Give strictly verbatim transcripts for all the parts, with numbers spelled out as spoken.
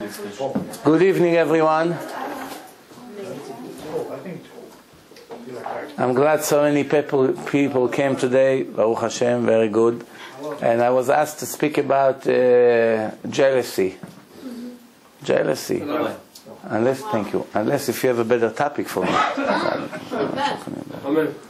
Good evening, everyone. I'm glad so many people people came today. Baruch Hashem, very good. And I was asked to speak about uh, jealousy. Jealousy. Unless, thank you. Unless if you have a better topic for me. Amen.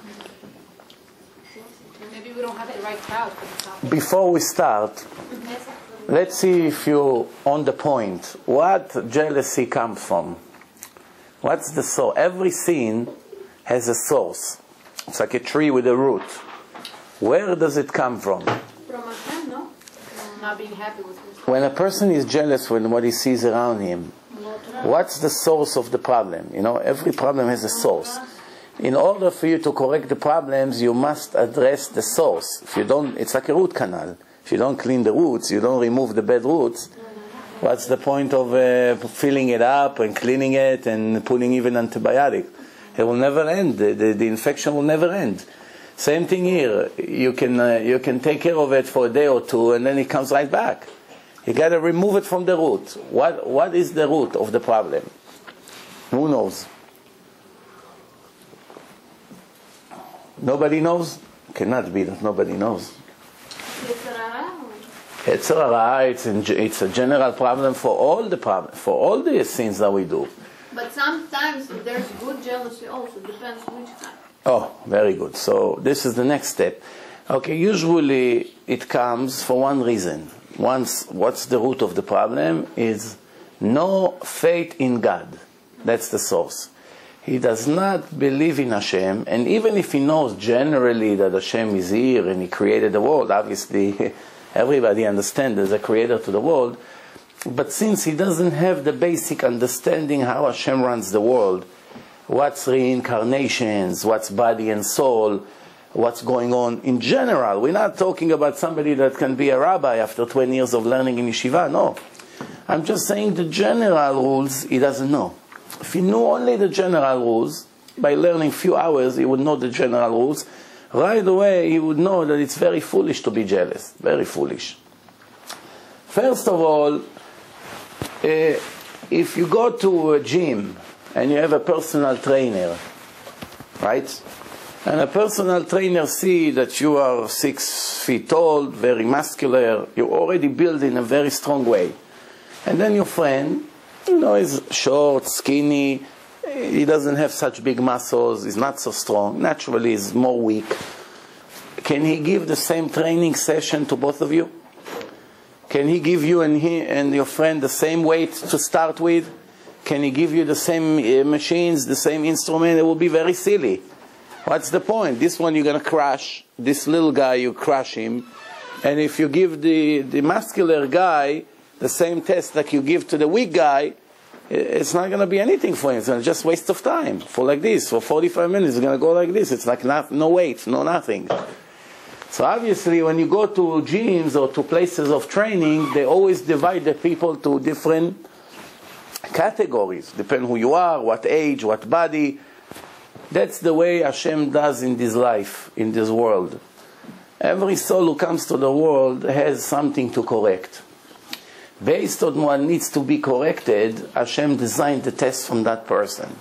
Maybe we don't have the right crowd for the topic. Before we start, let's see if you're on the point. What jealousy comes from? What's the source? Every sin has a source. It's like a tree with a root. Where does it come from? From Hashem, no? Not being happy with himself. When a person is jealous with what he sees around him, what's the source of the problem? You know, every problem has a source. In order for you to correct the problems, you must address the source. If you don't, it's like a root canal. If you don't clean the roots, you don't remove the bad roots, what's the point of uh, filling it up and cleaning it and putting even antibiotic? It will never end. The, the, the infection will never end. Same thing here. You can uh, you can take care of it for a day or two, and then it comes right back. You got to remove it from the root. What what is the root of the problem? Who knows? Nobody knows? Cannot be that nobody knows. It's a it's it's a general problem for all the problem for all the sins that we do. But sometimes there's good jealousy also. Depends which kind. Oh, very good. So this is the next step. Okay, usually it comes for one reason. Once, what's the root of the problem is no faith in God. That's the source. He does not believe in Hashem, and even if he knows generally that Hashem is here and he created the world, obviously everybody understands there's a creator to the world, but since he doesn't have the basic understanding how Hashem runs the world, what's reincarnations, what's body and soul, what's going on in general. We're not talking about somebody that can be a rabbi after twenty years of learning in yeshiva, no. I'm just saying the general rules he doesn't know. If he knew only the general rules, by learning few hours he would know the general rules, right away he would know that it's very foolish to be jealous, very foolish. First of all, uh, if you go to a gym and you have a personal trainer, right? And a personal trainer see that you are six feet tall, very muscular, you're already built in a very strong way. And then your friend, you know, is short, skinny, he doesn't have such big muscles, he's not so strong, naturally he's more weak. Can he give the same training session to both of you? Can he give you and, he, and your friend the same weight to start with? Can he give you the same uh, machines, the same instrument? It will be very silly. What's the point? This one you're going to crush. This little guy, you crush him. And if you give the, the muscular guy the same test that you give to the weak guy, it's not going to be anything for him. It's just waste of time. For like this, for forty-five minutes, it's going to go like this. It's like not, no weight, no nothing. So obviously when you go to gyms or to places of training, they always divide the people to different categories. Depend who you are, what age, what body. That's the way Hashem does in this life, in this world. Every soul who comes to the world has something to correct. Based on what needs to be corrected, Hashem designed the test from that person.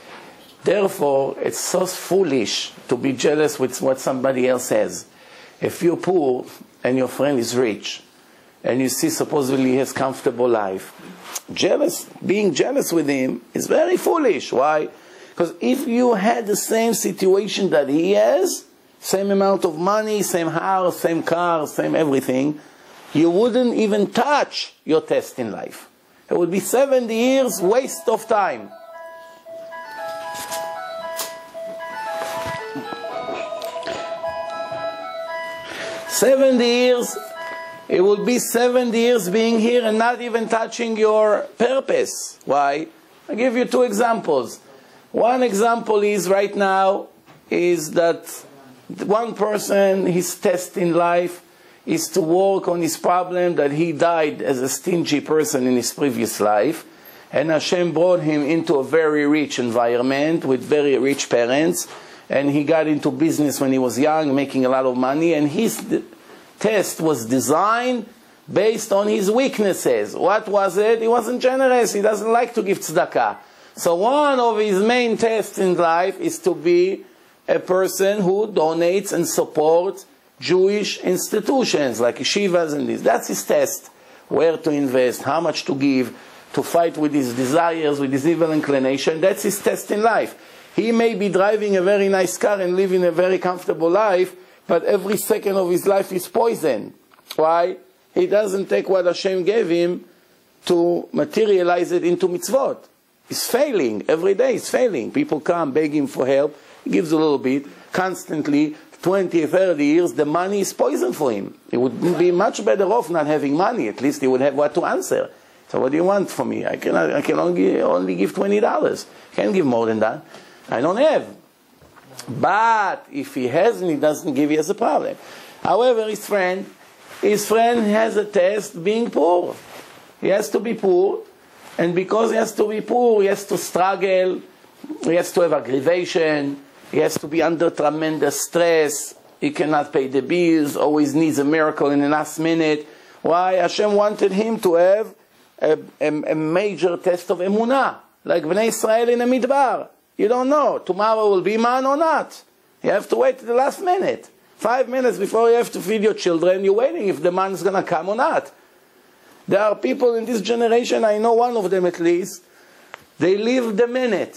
Therefore, it's so foolish to be jealous with what somebody else has. If you're poor and your friend is rich, and you see supposedly he has comfortable life, jealous, being jealous with him is very foolish. Why? Because if you had the same situation that he has, same amount of money, same house, same car, same everything, you wouldn't even touch your test in life. It would be seventy years waste of time. seventy years, it will be seventy years being here and not even touching your purpose. Why? I'll give you two examples. One example is right now is that one person, his test in life is to work on his problem that he died as a stingy person in his previous life, and Hashem brought him into a very rich environment with very rich parents, and he got into business when he was young, making a lot of money, and his test was designed based on his weaknesses. What was it? He wasn't generous. He doesn't like to give tzedakah. So one of his main tests in life is to be a person who donates and supports Jewish institutions like yeshivas and this. That's his test. Where to invest, how much to give, to fight with his desires, with his evil inclination. That's his test in life. He may be driving a very nice car and living a very comfortable life, but every second of his life is poison. Why? He doesn't take what Hashem gave him to materialize it into mitzvot. He's failing. Every day he's failing. People come, beg him for help. He gives a little bit. Constantly, twenty, thirty years, the money is poison for him. He would be much better off not having money. At least he would have what to answer. So what do you want from me? I can, I can only, only give twenty dollars. Can't give more than that. I don't have. But if he hasn't, he doesn't give, he has a problem. However, his friend, his friend has a test being poor. He has to be poor. And because he has to be poor, he has to struggle. He has to have aggravation. He has to be under tremendous stress. He cannot pay the bills. Always needs a miracle in the last minute. Why? Hashem wanted him to have a, a, a major test of emunah. Like Bnei Israel in the Midbar. You don't know. Tomorrow will be man or not. You have to wait to the last minute. Five minutes before you have to feed your children, you're waiting if the man is going to come or not. There are people in this generation, I know one of them at least, they live the minute,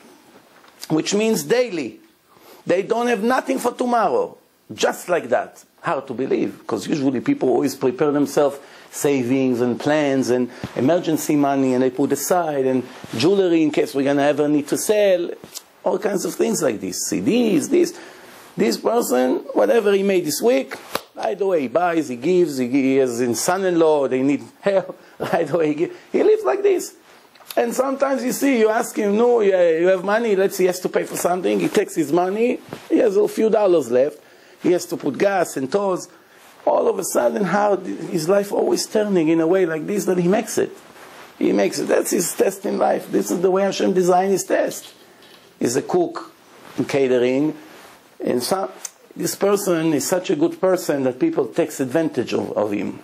which means daily. They don't have nothing for tomorrow. Just like that. Hard to believe, because usually people always prepare themselves savings and plans and emergency money, and they put aside, and jewelry in case we're going to ever need to sell, all kinds of things like this. C Ds, this. This person, whatever he made this week, right away he buys, he gives, he, he has his son-in-law, they need help, right away he gives. He lives like this. And sometimes you see, you ask him, no, you have money, let's say he has to pay for something, he takes his money, he has a few dollars left, he has to put gas and tolls. All of a sudden, how his life always turning in a way like this that he makes it. He makes it. That's his test in life. This is the way Hashem designed his test. He's a cook in catering. And some, this person is such a good person that people take advantage of, of him.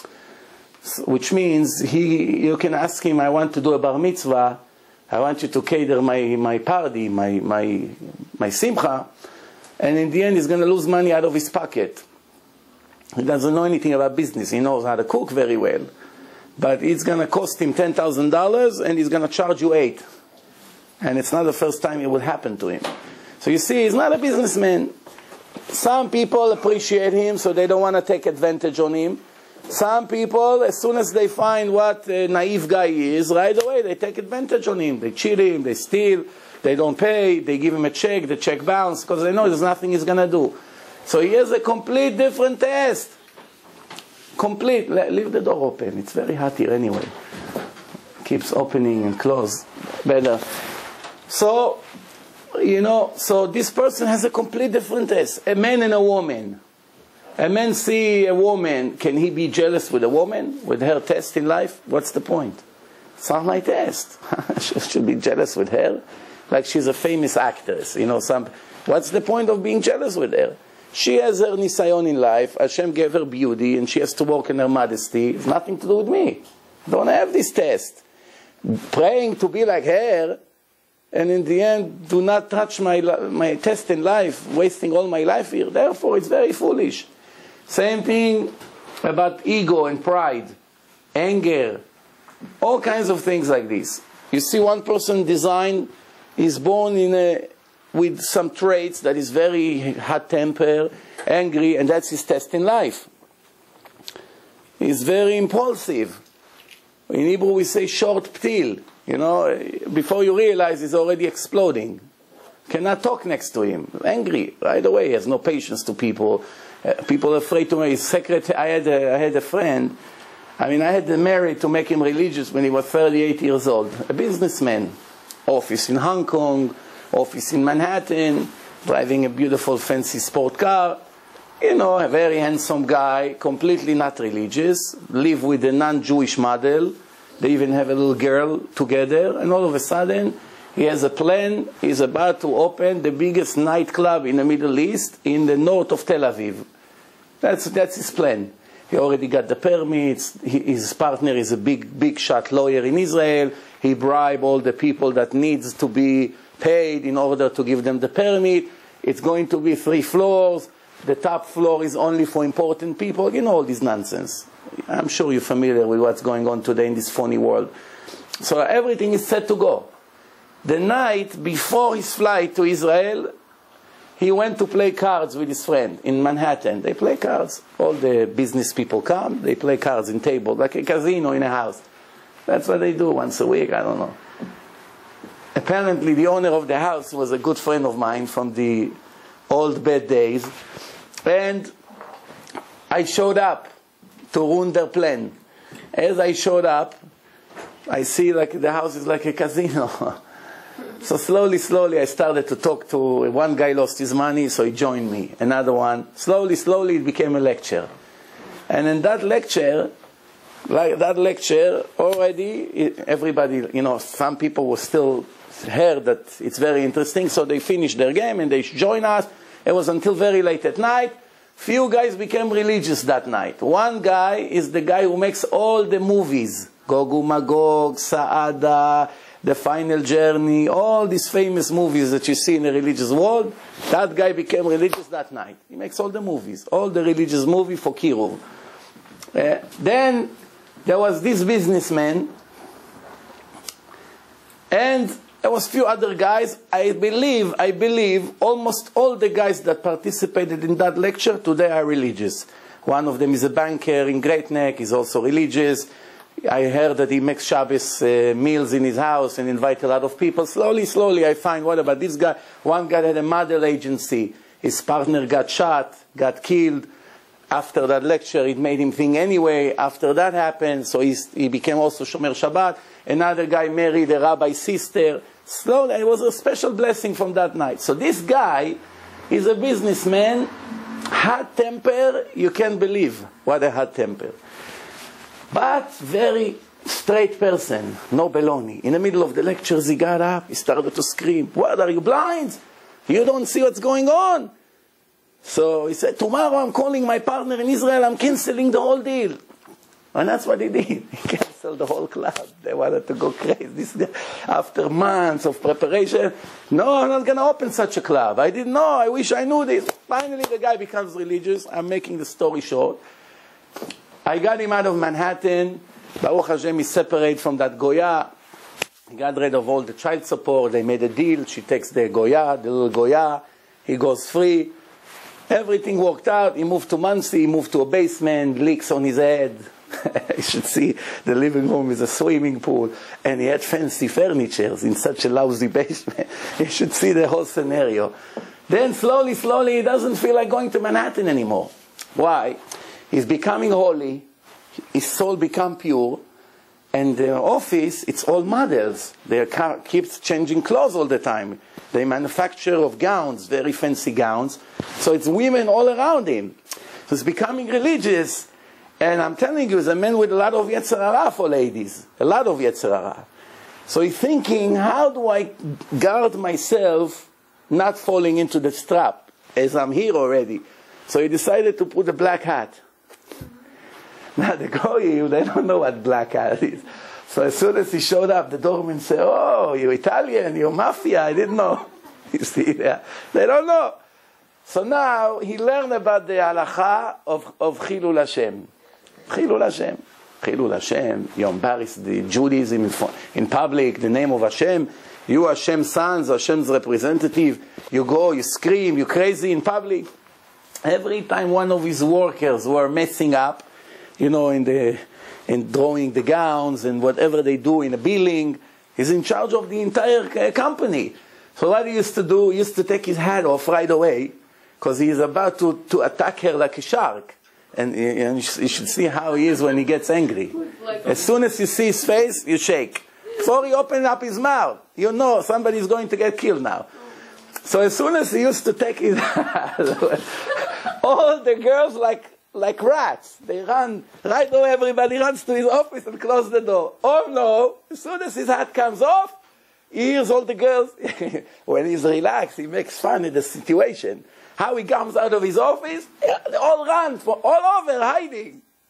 So, which means he, you can ask him, I want to do a bar mitzvah, I want you to cater my, my party, my, my, my simcha, and in the end he's going to lose money out of his pocket. He doesn't know anything about business. He knows how to cook very well. But it's going to cost him ten thousand dollars and he's going to charge you eight. And it's not the first time it will happen to him. So you see, he's not a businessman. Some people appreciate him, so they don't want to take advantage on him. Some people, as soon as they find what a naive guy he is, right away they take advantage on him. They cheat him, they steal, they don't pay, they give him a check, the check bounces, because they know there's nothing he's going to do. So he has a complete different test. Complete. Leave the door open. It's very hot here anyway. Keeps opening and close. Better. So, you know, so this person has a complete different test. A man and a woman. A man see a woman. Can he be jealous with a woman? With her test in life? What's the point? It's not my test. She should be jealous with her. Like she's a famous actress. You know, some. What's the point of being jealous with her? She has her nisayon in life. Hashem gave her beauty, and she has to work in her modesty. It's nothing to do with me. I don't have this test. Praying to be like her, and in the end, do not touch my, my test in life, wasting all my life here. Therefore, it's very foolish. Same thing about ego and pride, anger, all kinds of things like this. You see one person designed, is born in a with some traits that is very hot-tempered, angry, and that's his test in life. He's very impulsive. In Hebrew we say short ptil. You know, before you realize he's already exploding. Cannot talk next to him. Angry right away. He has no patience to people. Uh, people are afraid to make his secretary. I had a, I had a friend. I mean, I had married to make him religious when he was thirty-eight years old. A businessman. Office in Hong Kong. Office in Manhattan, driving a beautiful fancy sport car. You know, a very handsome guy, completely not religious, live with a non-Jewish model. They even have a little girl together, and all of a sudden, he has a plan. He's about to open the biggest nightclub in the Middle East in the north of Tel Aviv. That's, that's his plan. He already got the permits. He, his partner is a big, big shot lawyer in Israel. He bribed all the people that needs to be paid in order to give them the permit. It's going to be three floors. The top floor is only for important people. You know all this nonsense. I'm sure you're familiar with what's going on today in this funny world. So everything is set to go. The night before his flight to Israel, he went to play cards with his friend in Manhattan. They play cards. All the business people come. They play cards in table, like a casino in a house. That's what they do once a week. I don't know. Apparently, the owner of the house was a good friend of mine from the old bad days. And I showed up to ruin their plan. As I showed up, I see like the house is like a casino. So slowly, slowly, I started to talk to, one guy lost his money, so he joined me. Another one. Slowly, slowly, it became a lecture. And in that lecture, like that lecture, already, everybody, you know, some people were still heard that it's very interesting, so they finished their game and they joined us. It was until very late at night. Few guys became religious that night. One guy is the guy who makes all the movies. Gog Magog, Saada, The Final Journey, all these famous movies that you see in the religious world. That guy became religious that night. He makes all the movies, all the religious movies for Kiruv. Uh, then there was this businessman, and there was few other guys. I believe, I believe, almost all the guys that participated in that lecture today are religious. One of them is a banker in Great Neck. He's also religious. I heard that he makes Shabbos uh, meals in his house and invite a lot of people. Slowly, slowly, I find, what about this guy? One guy had a model agency. His partner got shot, got killed. After that lecture, it made him think anyway. After that happened, so he's, he became also Shomer Shabbat. Another guy married a rabbi's sister. Slowly, it was a special blessing from that night. So this guy is a businessman, hot temper, you can't believe what a hot temper. But very straight person, no baloney. In the middle of the lectures, he got up, he started to scream, "What, are you blind? You don't see what's going on?" So he said, "Tomorrow I'm calling my partner in Israel, I'm canceling the whole deal." And that's what he did. He canceled the whole club. They wanted to go crazy. This guy, after months of preparation, "No, I'm not going to open such a club. I didn't know. I wish I knew this." Finally, the guy becomes religious. I'm making the story short. I got him out of Manhattan. Baruch Hashem, he separated from that Goya. He got rid of all the child support. They made a deal. She takes the Goya, the little Goya. He goes free. Everything worked out. He moved to Muncie. He moved to a basement, leaks on his head. You should see the living room is a swimming pool. And he had fancy furniture in such a lousy basement. You should see the whole scenario. Then slowly, slowly, he doesn't feel like going to Manhattan anymore. Why? He's becoming holy. His soul become pure. And the office, it's all models. They car keeps changing clothes all the time. They manufacture of gowns, very fancy gowns. So it's women all around him. So he's becoming religious. And I'm telling you, he's a man with a lot of Yetzer Hara for ladies. A lot of Yetzer Hara. So he's thinking, how do I guard myself not falling into the trap, as I'm here already? So he decided to put a black hat. Now the Goyim, they don't know what black hat is. So as soon as he showed up, the doorman said, "Oh, you're Italian, you're mafia, I didn't know." You see there? They don't know. So now he learned about the halacha of, of Chilul Hashem. Chilul Hashem. Chilul Hashem. You embarrass the Judaism in, in public, the name of Hashem. You Hashem's sons, Hashem's representative. You go, you scream, you crazy in public. Every time one of his workers were messing up, you know, in the in drawing the gowns and whatever they do in a billing, he's in charge of the entire company. So what he used to do, he used to take his hat off right away, because he is about to, to attack her like a shark. And, and you should see how he is when he gets angry. As soon as you see his face, you shake. Before he opens up his mouth, you know somebody's going to get killed now. So as soon as he used to take his hat, all the girls like like rats. They run, right away everybody runs to his office and close the door. Oh no, as soon as his hat comes off, he hears all the girls. When he's relaxed, he makes fun of the situation. How he comes out of his office, they all run, for, all over, hiding.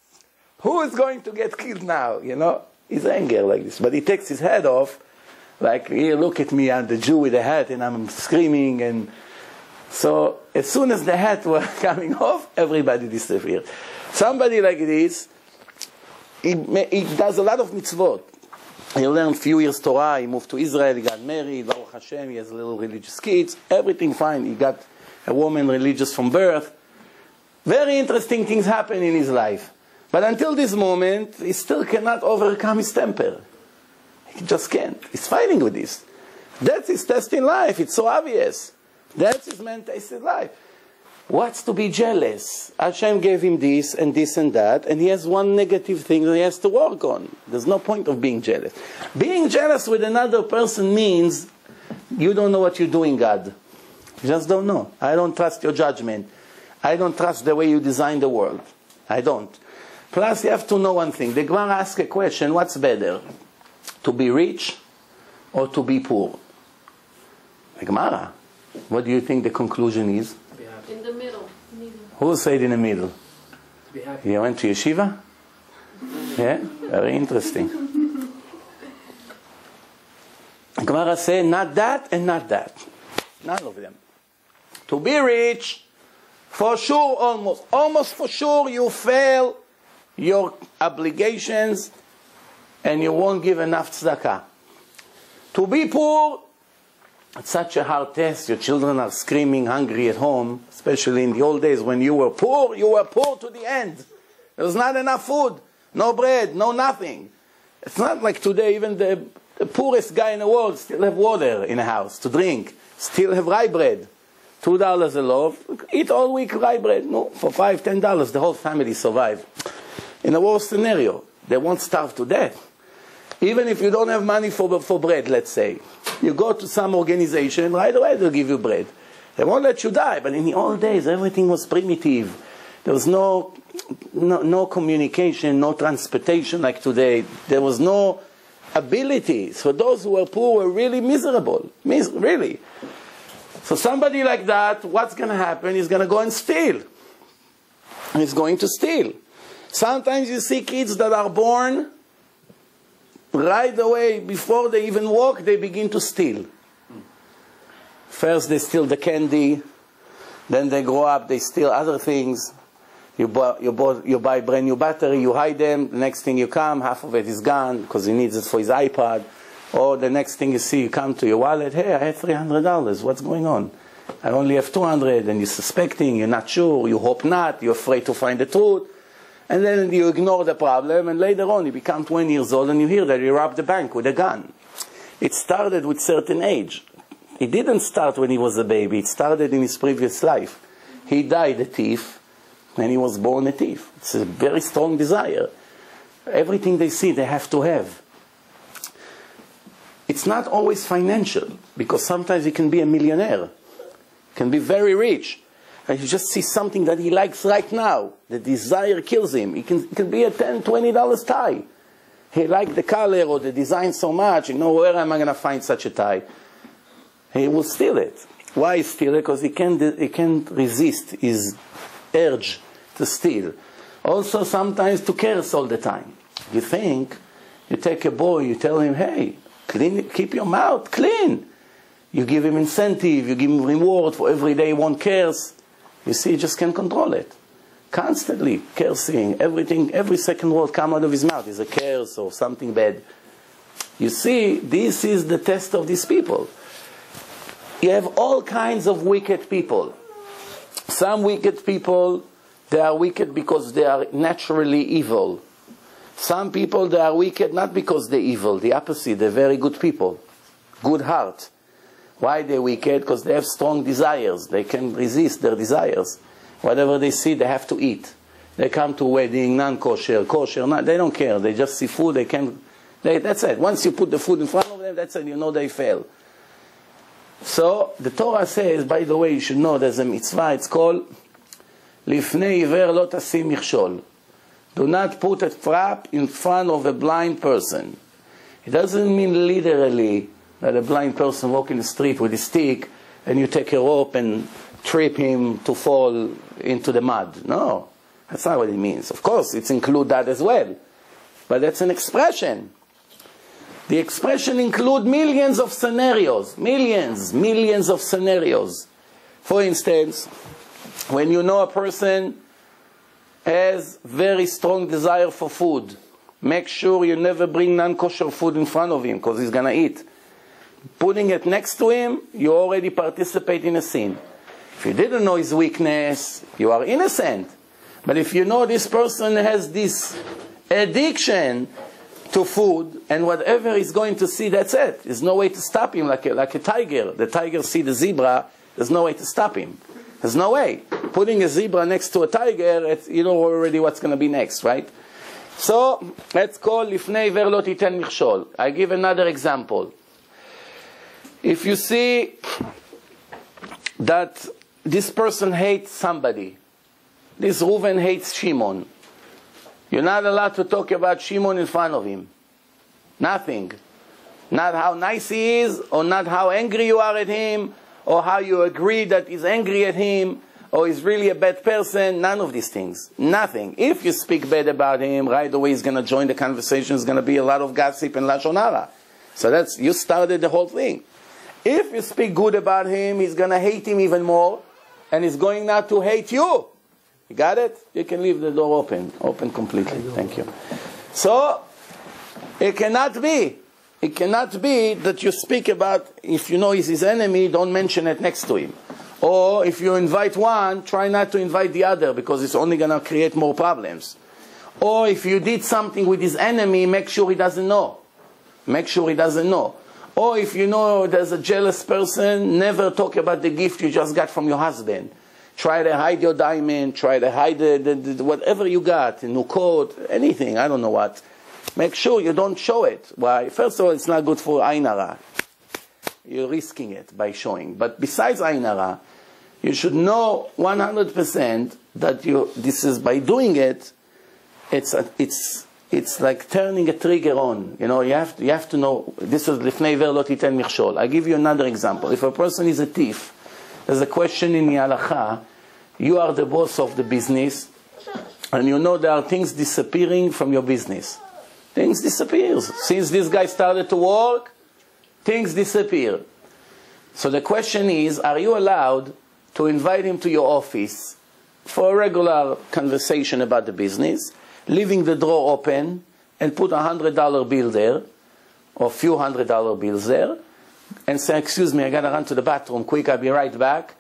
Who is going to get killed now? You know, he's angry like this. But he takes his head off, like, here, look at me, I'm the Jew with the hat, and I'm screaming. And so as soon as the hat was coming off, everybody disappeared. Somebody like this, he, he does a lot of mitzvot. He learned a few years Torah, he moved to Israel, he got married, Baruch Hashem, he has little religious kids, everything fine. He got a woman religious from birth. Very interesting things happen in his life. But until this moment, he still cannot overcome his temper. He just can't. He's fighting with this. That's his test in life. It's so obvious. That's his main test in life. What's to be jealous? Hashem gave him this and this and that, and he has one negative thing that he has to work on. There's no point of being jealous. Being jealous with another person means you don't know what you're doing, God. You just don't know. I don't trust your judgment. I don't trust the way you design the world. I don't. Plus, you have to know one thing. The Gemara asks a question, what's better? To be rich or to be poor? The Gemara. What do you think the conclusion is? In the middle. Middle. Who said in the middle? To be happy. You went to yeshiva? Yeah? Very interesting. Gemara says not that and not that. None of them. To be rich, for sure, almost. Almost for sure you fail your obligations and you won't give enough tzedakah. To be poor, it's such a hard test. Your children are screaming hungry at home, especially in the old days when you were poor, you were poor to the end. There was not enough food, no bread, no nothing. It's not like today, even the, the poorest guy in the world still have water in a house to drink, still have rye bread. Two dollars a loaf, eat all week rye bread. No, for five, ten dollars, the whole family survive. In a worse scenario, they won't starve to death. Even if you don't have money for, for bread, let's say. You go to some organization, right away they'll give you bread. They won't let you die, but in the old days, everything was primitive. There was no, no, no communication, no transportation like today. There was no ability. So those who were poor were really miserable, Mis really. So somebody like that, what's going to happen? He's going to go and steal. He's going to steal. Sometimes you see kids that are born, right away, before they even walk, they begin to steal. First they steal the candy, then they grow up, they steal other things. You buy, you buy, you buy brand new battery, you hide them, the next thing you come, half of it is gone, because he needs it for his iPad. Or the next thing you see, you come to your wallet, hey, I have three hundred dollars, what's going on? I only have two hundred, and you're suspecting, you're not sure, you hope not, you're afraid to find the truth. And then you ignore the problem, and later on you become twenty years old and you hear that you robbed the bank with a gun. It started with certain age. It didn't start when he was a baby. It started in his previous life. He died a thief, and he was born a thief. It's a very strong desire. Everything they see, they have to have. It's not always financial, because sometimes he can be a millionaire. Can be very rich. And you just see something that he likes right now. The desire kills him. It can, it can be a ten, twenty dollars tie. He liked the color or the design so much, you know, where am I going to find such a tie? He will steal it. Why steal it? Because he can't, he can't resist his urge to steal. Also, sometimes to curse all the time. You think, you take a boy, you tell him, hey, clean, keep your mouth clean. You give him incentive, you give him reward for every day he won't curse. You see, he just can't control it. Constantly cursing, everything, every second word come out of his mouth is a curse or something bad. You see, this is the test of these people. You have all kinds of wicked people. Some wicked people, they are wicked because they are naturally evil. Some people, they are wicked not because they're evil, the opposite, they're very good people. Good heart. Why they're wicked? Because they have strong desires. They can resist their desires. Whatever they see, they have to eat. They come to a wedding, non-kosher, kosher, not, they don't care. They just see food, they can, they, that's it. Once you put the food in front of them, that's it, you know they fail. So, the Torah says, by the way, you should know there's a mitzvah, it's called, Lifnei iver lo tasim michshol. Do not put a trap in front of a blind person. It doesn't mean literally that a blind person walking the street with a stick and you take a rope and trip him to fall into the mud. No. That's not what it means. Of course, it's include that as well. But that's an expression. The expression include millions of scenarios. Millions, millions of scenarios. For instance, when you know a person has very strong desire for food, make sure you never bring non-kosher food in front of him because he's going to eat. Putting it next to him, you already participate in a sin. If you didn't know his weakness, you are innocent. But if you know this person has this addiction to food, and whatever he's going to see, that's it. There's no way to stop him like a, like a tiger. The tiger see the zebra, there's no way to stop him. There's no way. Putting a zebra next to a tiger, it's, you know already what's going to be next, right? So, let's call Lifnei Ver Lo Titen Michshol. I give another example. If you see that this person hates somebody, this Reuven hates Shimon, you're not allowed to talk about Shimon in front of him. Nothing. Not how nice he is, or not how angry you are at him, or how you agree that he's angry at him, or he's really a bad person. None of these things. Nothing. If you speak bad about him, right away he's going to join the conversation. There's going to be a lot of gossip and lashon hara. So that's, you started the whole thing. If you speak good about him, he's going to hate him even more, and he's going now to hate you. You got it? You can leave the door open. Open completely. Thank you. So, it cannot be. It cannot be that you speak about, if you know he's his enemy, don't mention it next to him. Or if you invite one, try not to invite the other, because it's only going to create more problems. Or if you did something with his enemy, make sure he doesn't know. Make sure he doesn't know. Or if you know there's a jealous person, never talk about the gift you just got from your husband. Try to hide your diamond, try to hide the, the, the, whatever you got, a new coat, anything, I don't know what. Make sure you don't show it. Why? First of all, it's not good for Ain Hara. You're risking it by showing. But besides Ain Hara, you should know one hundred percent that you, this is, by doing it, it's, a, it's, it's like turning a trigger on. You know, you have to, you have to know, this is Lifnei Ver Lo Titen Michshol. I give you another example. If a person is a thief, there's a question in the halakha, you are the boss of the business, and you know there are things disappearing from your business. Things disappear. Since this guy started to work, things disappear. So the question is, are you allowed to invite him to your office for a regular conversation about the business, leaving the drawer open, and put a hundred dollar bill there, or a few hundred dollar bills there, and say, excuse me, I gotta run to the bathroom quick, I'll be right back,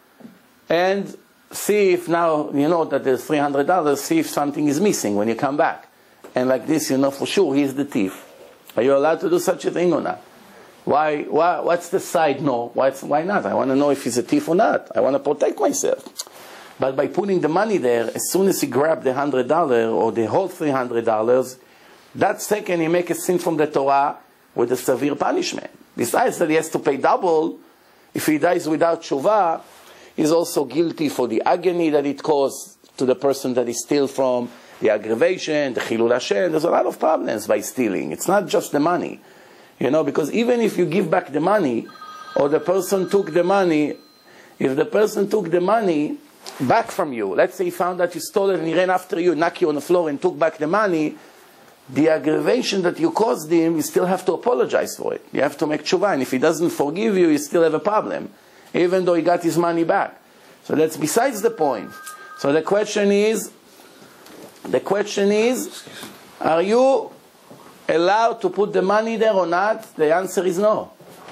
and see if now, you know that there's three hundred dollars, see if something is missing when you come back. And like this, you know for sure he's the thief. Are you allowed to do such a thing or not? Why, why, what's the side no? Why, why not? I want to know if he's a thief or not. I want to protect myself. But by putting the money there, as soon as he grabbed the one hundred dollars or the whole three hundred dollars, that second he make a sin from the Torah with a severe punishment. Besides that he has to pay double, if he dies without tshuva, he's also guilty for the agony that it caused to the person that he steal from, the aggravation, the chilul Hashem. There's a lot of problems by stealing. It's not just the money. You know, because even if you give back the money, or the person took the money, if the person took the money back from you, let's say he found that you stole it and he ran after you, knocked you on the floor and took back the money, the aggravation that you caused him, you still have to apologize for it. You have to make tshuva, and if he doesn't forgive you, you still have a problem, even though he got his money back. So that's besides the point. So the question is, the question is, are you allowed to put the money there or not? The answer is no.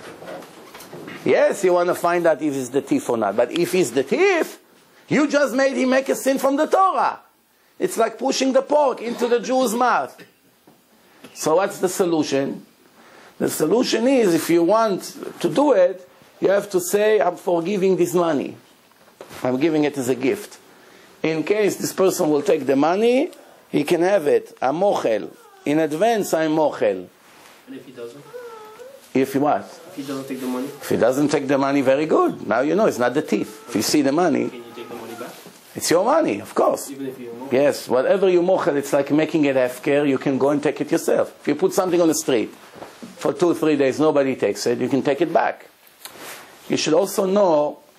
Yes, you want to find out if he's the thief or not. But if he's the thief, you just made him make a sin from the Torah. It's like pushing the pork into the Jew's mouth. So what's the solution? The solution is, if you want to do it, you have to say, I'm forgiving this money. I'm giving it as a gift. In case this person will take the money, he can have it. I'm mochel. In advance, I'm mochel. And if he doesn't? If he what? If he doesn't take the money? If he doesn't take the money, very good. Now you know, it's not the thief. If you see the money, Can you take the money back? it's your money, of course. Even if you mochel? Yes, whatever you mochel, it's like making it hefker, you can go and take it yourself. If you put something on the street, for two or three days, nobody takes it, you can take it back. You should also know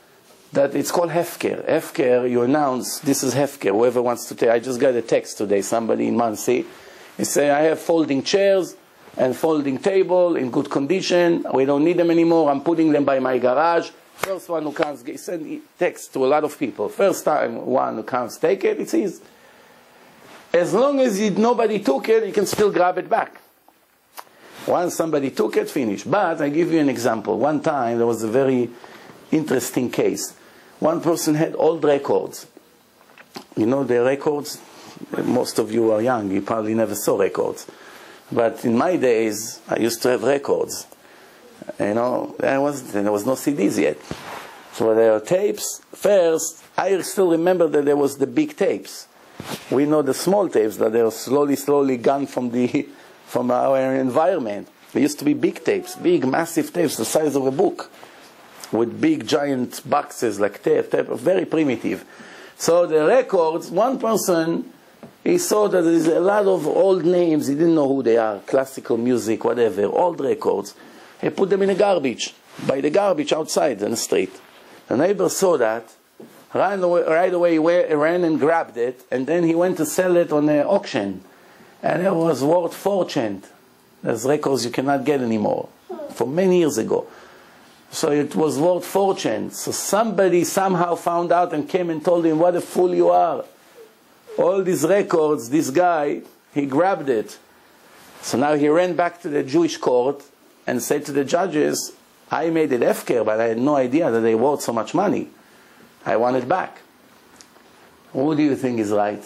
that it's called hefker. Hefker, you announce, this is hefker. Whoever wants to take, I just got a text today, somebody in Muncie. He say, I have folding chairs and folding table in good condition. We don't need them anymore. I'm putting them by my garage. First one who comes, send text to a lot of people. First time one who comes, take it, it's his. As long as you, nobody took it, you can still grab it back. Once somebody took it, finished. But I give you an example. One time there was a very interesting case. One person had old records. You know the records? Most of you are young, you probably never saw records. But in my days, I used to have records. You know, there was, there was no C Ds yet. So there were tapes. First, I still remember that there was the big tapes. We know the small tapes that they were slowly, slowly gone from the from our environment. There used to be big tapes, big, massive tapes, the size of a book, with big, giant boxes like tape, tape, very primitive. So the records, one person, he saw that there is a lot of old names. He didn't know who they are, classical music, whatever, old records. He put them in a garbage, by the garbage outside on the street. The neighbor saw that, ran away, right away he ran and grabbed it, and then he went to sell it on an auction. And it was worth fortune. There's records you cannot get anymore, from many years ago. So it was worth fortune. So somebody somehow found out and came and told him, what a fool you are. All these records, this guy, he grabbed it. So now he ran back to the Jewish court and said to the judges, I made it hefker, but I had no idea that they worth so much money. I want it back. Who do you think is right?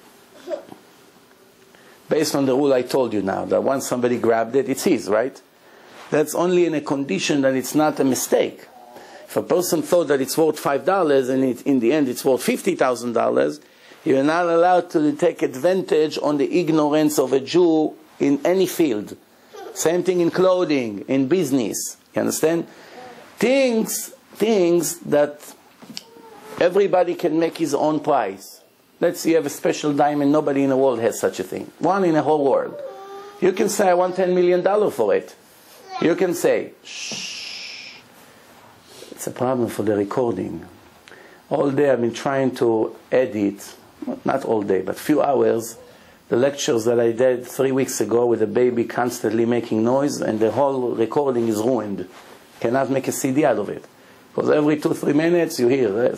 Based on the rule I told you now, that once somebody grabbed it, it's his, right? That's only in a condition that it's not a mistake. If a person thought that it's worth five dollars and it, in the end it's worth fifty thousand dollars, you're not allowed to take advantage on the ignorance of a Jew in any field. Same thing in clothing, in business. You understand? Things, things that everybody can make his own price. Let's say you have a special diamond, nobody in the world has such a thing. One in the whole world. You can say, I want ten million dollars for it. You can say, shh. It's a problem for the recording. All day I've been trying to edit, not all day, but few hours, the lectures that I did three weeks ago with a baby constantly making noise, and the whole recording is ruined. Cannot make a C D out of it. Because every two, three minutes you hear.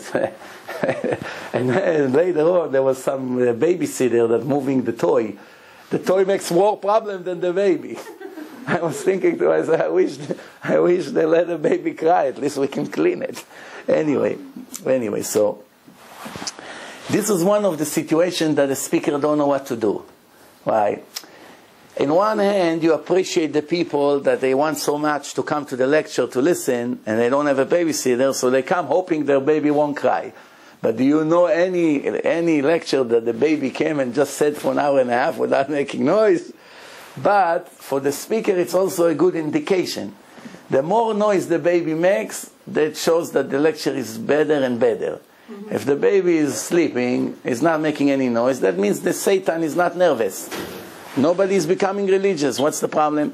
and, and later on there was some uh, babysitter that moving the toy. The toy makes more problem than the baby. I was thinking to myself, I wish, I wish they let the baby cry. At least we can clean it. Anyway, anyway, so this is one of the situations that the speaker don't know what to do. Why? In one hand, you appreciate the people that they want so much to come to the lecture to listen, and they don't have a babysitter, so they come hoping their baby won't cry. But do you know any any lecture that the baby came and just sat for an hour and a half without making noise? But for the speaker, it's also a good indication. The more noise the baby makes, that shows that the lecture is better and better. Mm-hmm. If the baby is sleeping, is not making any noise, that means the Satan is not nervous. Nobody is becoming religious. What's the problem?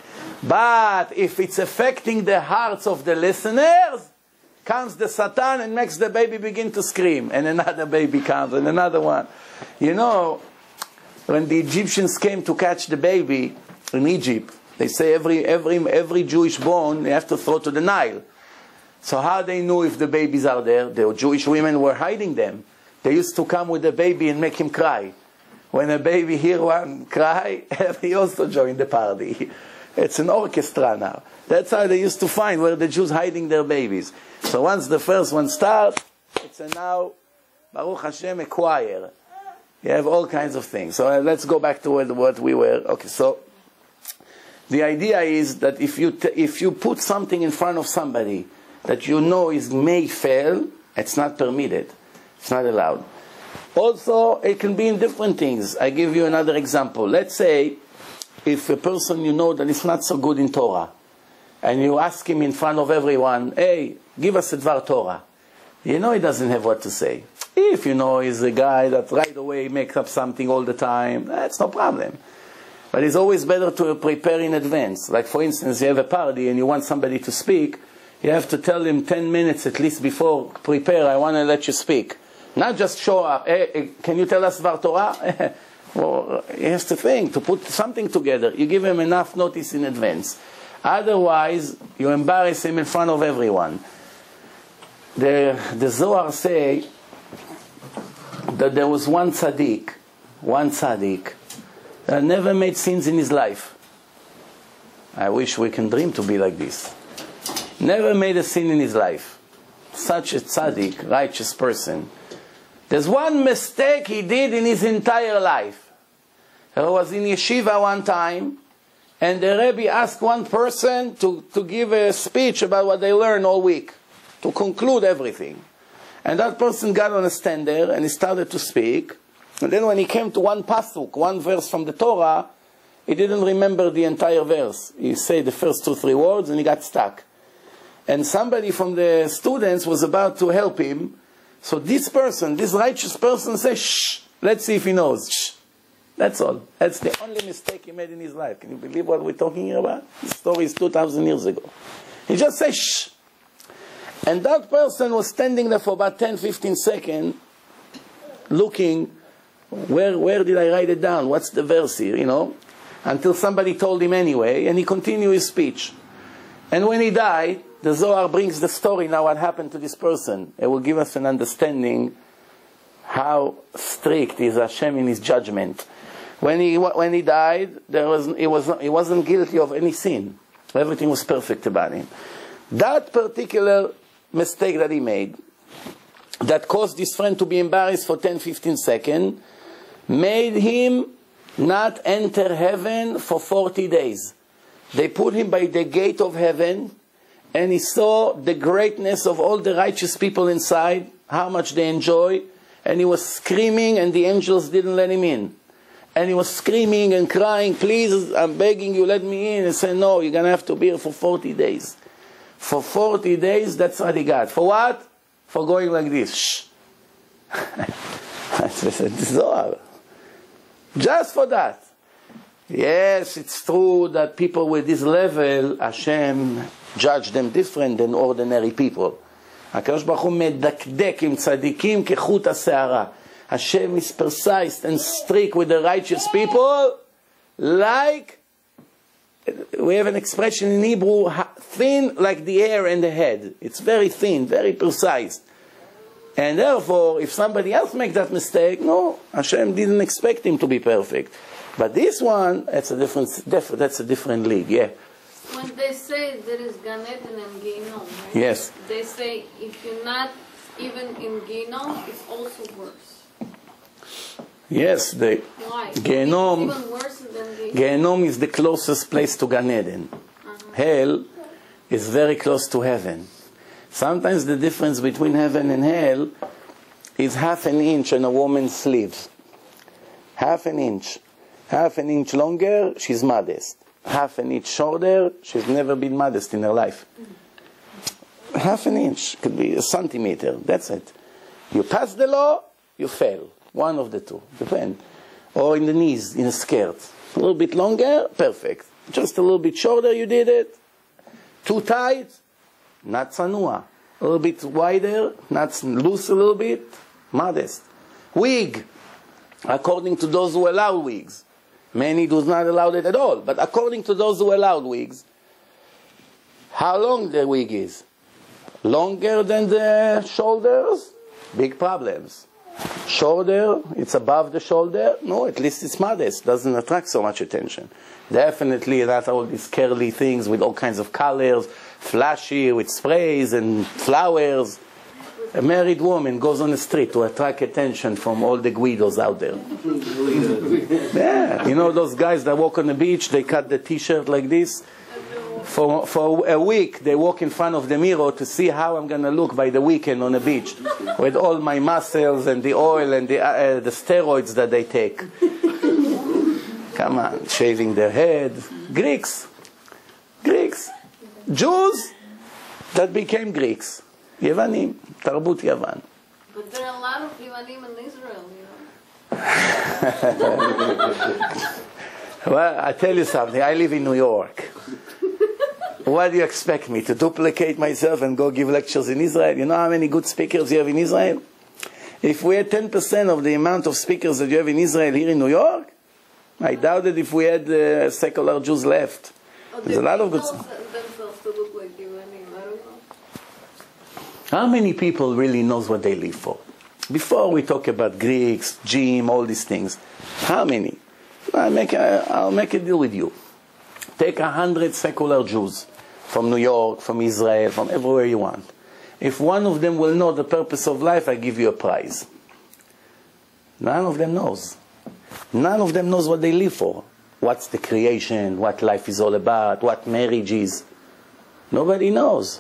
But if it's affecting the hearts of the listeners, comes the Satan and makes the baby begin to scream. And another baby comes, and another one. You know, when the Egyptians came to catch the baby in Egypt, they say every, every, every Jewish bone they have to throw to the Nile. So how they knew if the babies are there? The Jewish women were hiding them. They used to come with the baby and make him cry. When a baby hear one cry, he also joined the party. It's an orchestra now. That's how they used to find where the Jews hiding their babies. So once the first one starts, it's a now, Baruch Hashem, a choir. You have all kinds of things. So uh, let's go back to what, what we were. Okay, so the idea is that if you, t if you put something in front of somebody that you know is may fail, it's not permitted. It's not allowed. Also, it can be in different things. I give you another example. Let's say if a person you know that is not so good in Torah, and you ask him in front of everyone, hey, give us a Dvar Torah. You know he doesn't have what to say. If you know he's a guy that right away makes up something all the time, that's no problem. But it's always better to prepare in advance. Like for instance, you have a party and you want somebody to speak, You have to tell him ten minutes at least before, prepare, I want to let you speak. Not just show up, hey, hey, can you tell us about Torah? Well, he has to think, to put something together. You give him enough notice in advance. Otherwise, you embarrass him in front of everyone. The, the Zohar say that there was one tzaddik, one tzaddik, that never made sins in his life. I wish we can dream to be like this. Never made a sin in his life. Such a tzaddik, righteous person. There's one mistake he did in his entire life. He was in yeshiva one time, and the Rebbe asked one person to, to give a speech about what they learned all week, to conclude everything. And that person got on a stand there, and he started to speak. And then when he came to one pasuk, one verse from the Torah, he didn't remember the entire verse. He said the first two, three words, and he got stuck. And somebody from the students was about to help him. So this person, this righteous person says, shh, let's see if he knows. Shh. That's all. That's the only mistake he made in his life. Can you believe what we're talking here about? The story is two thousand years ago. He just says, shh. And that person was standing there for about ten, fifteen seconds, looking, where, where did I write it down? What's the verse here, you know? Until somebody told him anyway, and he continued his speech. And when he died, the Zohar brings the story now what happened to this person. It will give us an understanding how strict is Hashem in his judgment. When he, when he died, there was, he, was, he wasn't guilty of any sin. Everything was perfect about him. That particular mistake that he made, that caused his friend to be embarrassed for ten, fifteen seconds, made him not enter heaven for forty days. They put him by the gate of heaven, and he saw the greatness of all the righteous people inside, how much they enjoy, and he was screaming, and the angels didn't let him in. And he was screaming and crying, please, I'm begging you, let me in. And said, no, you're going to have to be here for forty days. For forty days, that's what he got. For what? For going like this. Shh. I said, Zohar. Just for that. Yes, it's true that people with this level, Hashem judge them different than ordinary people. הקדוש ברוך הוא מדקדק עם צדיקים כחוט השערה. Hashem is precise and strict with the righteous people, like, we have an expression in Hebrew, thin like the hair and the head. It's very thin, very precise. And therefore, if somebody else makes that mistake, no, Hashem didn't expect him to be perfect. But this one, that's a different, that's a different league, yeah. When they say there is Gan Eden and Gehinom, right? Yes. They say if you're not even in Gehinom, it's also worse. Yes, the Why? Gehinom, It's even worse than Gehinom. Gehinom is the closest place to Gan Eden. Uh-huh. Hell is very close to heaven. Sometimes the difference between heaven and hell is half an inch on a woman's sleeves. Half an inch. Half an inch longer, she's modest. Half an inch shorter, she's never been modest in her life. Mm-hmm. Half an inch, could be a centimeter, that's it. You pass the law, you fail. One of the two, depend. Or in the knees, in a skirt. A little bit longer, perfect. Just a little bit shorter, you did it. Too tight, not tzanua. A little bit wider, not loose a little bit, modest. Wig, according to those who allow wigs. Many do not allow it at all. But according to those who allow wigs, how long the wig is? Longer than the shoulders? Big problems. Shoulder, it's above the shoulder. No, at least it's modest. Doesn't attract so much attention. Definitely not all these curly things with all kinds of colors, flashy with sprays and flowers. A married woman goes on the street to attract attention from all the Guidos out there. Yeah, you know those guys that walk on the beach, they cut the t-shirt like this? For, for a week, they walk in front of the mirror to see how I'm going to look by the weekend on the beach with all my muscles and the oil and the, uh, the steroids that they take. Come on, shaving their head. Greeks. Greeks. Jews that became Greeks. Yevanim. Tarbut Yavan. But there are a lot of Yevanim in Israel, you know. Well, I tell you something. I live in New York. What do you expect me to duplicate myself and go give lectures in Israel? You know how many good speakers you have in Israel? If we had ten percent of the amount of speakers that you have in Israel here in New York, I doubt it if we had uh, secular Jews left. Oh, There's a lot of good themselves to look like you, I mean, I don't know. How many people really knows what they live for? Before we talk about Greeks, gym, all these things, how many? I'll make a, I'll make a deal with you. Take a hundred secular Jews from New York, from Israel, from everywhere you want. If one of them will know the purpose of life, I give you a prize. None of them knows. None of them knows what they live for. What's the creation, what life is all about, what marriage is. Nobody knows.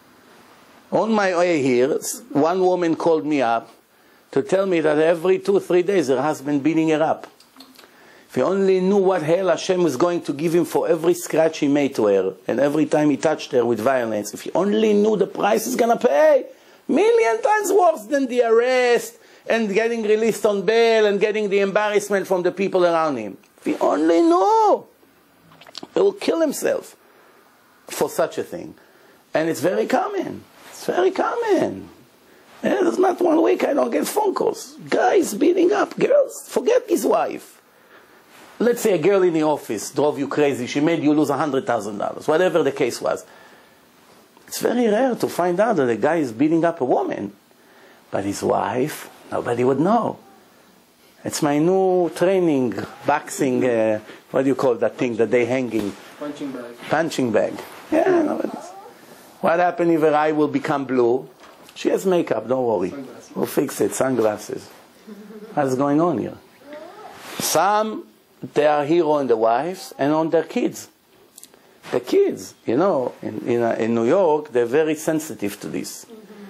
On my way here, one woman called me up to tell me that every two or three days her husband beating her up. If he only knew what hell Hashem was going to give him for every scratch he made to her, and every time he touched her with violence, if he only knew the price he's going to pay, million times worse than the arrest, and getting released on bail, and getting the embarrassment from the people around him. If he only knew, he will kill himself for such a thing. And it's very common. It's very common. And there's not one week I don't get phone calls. Guys beating up girls. Forget his wife. Let's say a girl in the office drove you crazy. She made you lose one hundred thousand dollars. Whatever the case was. It's very rare to find out that a guy is beating up a woman. But his wife, nobody would know. It's my new training, boxing, uh, what do you call that thing that they hanging? Punching bag. Punching bag. Yeah, no, what happened if her eye will become blue? She has makeup, don't worry. Sunglasses. We'll fix it, sunglasses. What's going on here? Some, they are here on the wives and on their kids. The kids, you know, in, in, uh, in New York, they're very sensitive to this.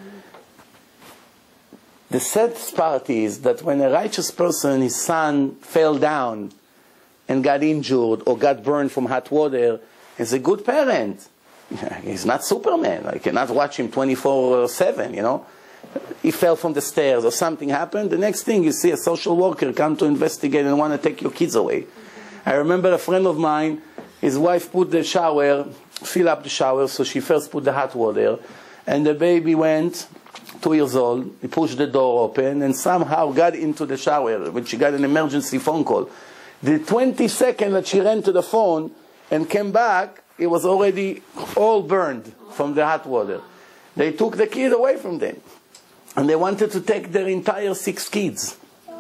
The sad part is that when a righteous person, his son, fell down and got injured or got burned from hot water, he's a good parent. He's not Superman. I cannot watch him twenty-four seven, you know. He fell from the stairs or something happened. The next thing you see a social worker come to investigate and want to take your kids away. I remember a friend of mine, his wife put the shower, fill up the shower, so she first put the hot water, and the baby went, two years old, he pushed the door open and somehow got into the shower when she got an emergency phone call. The twenty seconds that she ran to the phone and came back, it was already all burned from the hot water. They took the kid away from them. And they wanted to take their entire six kids.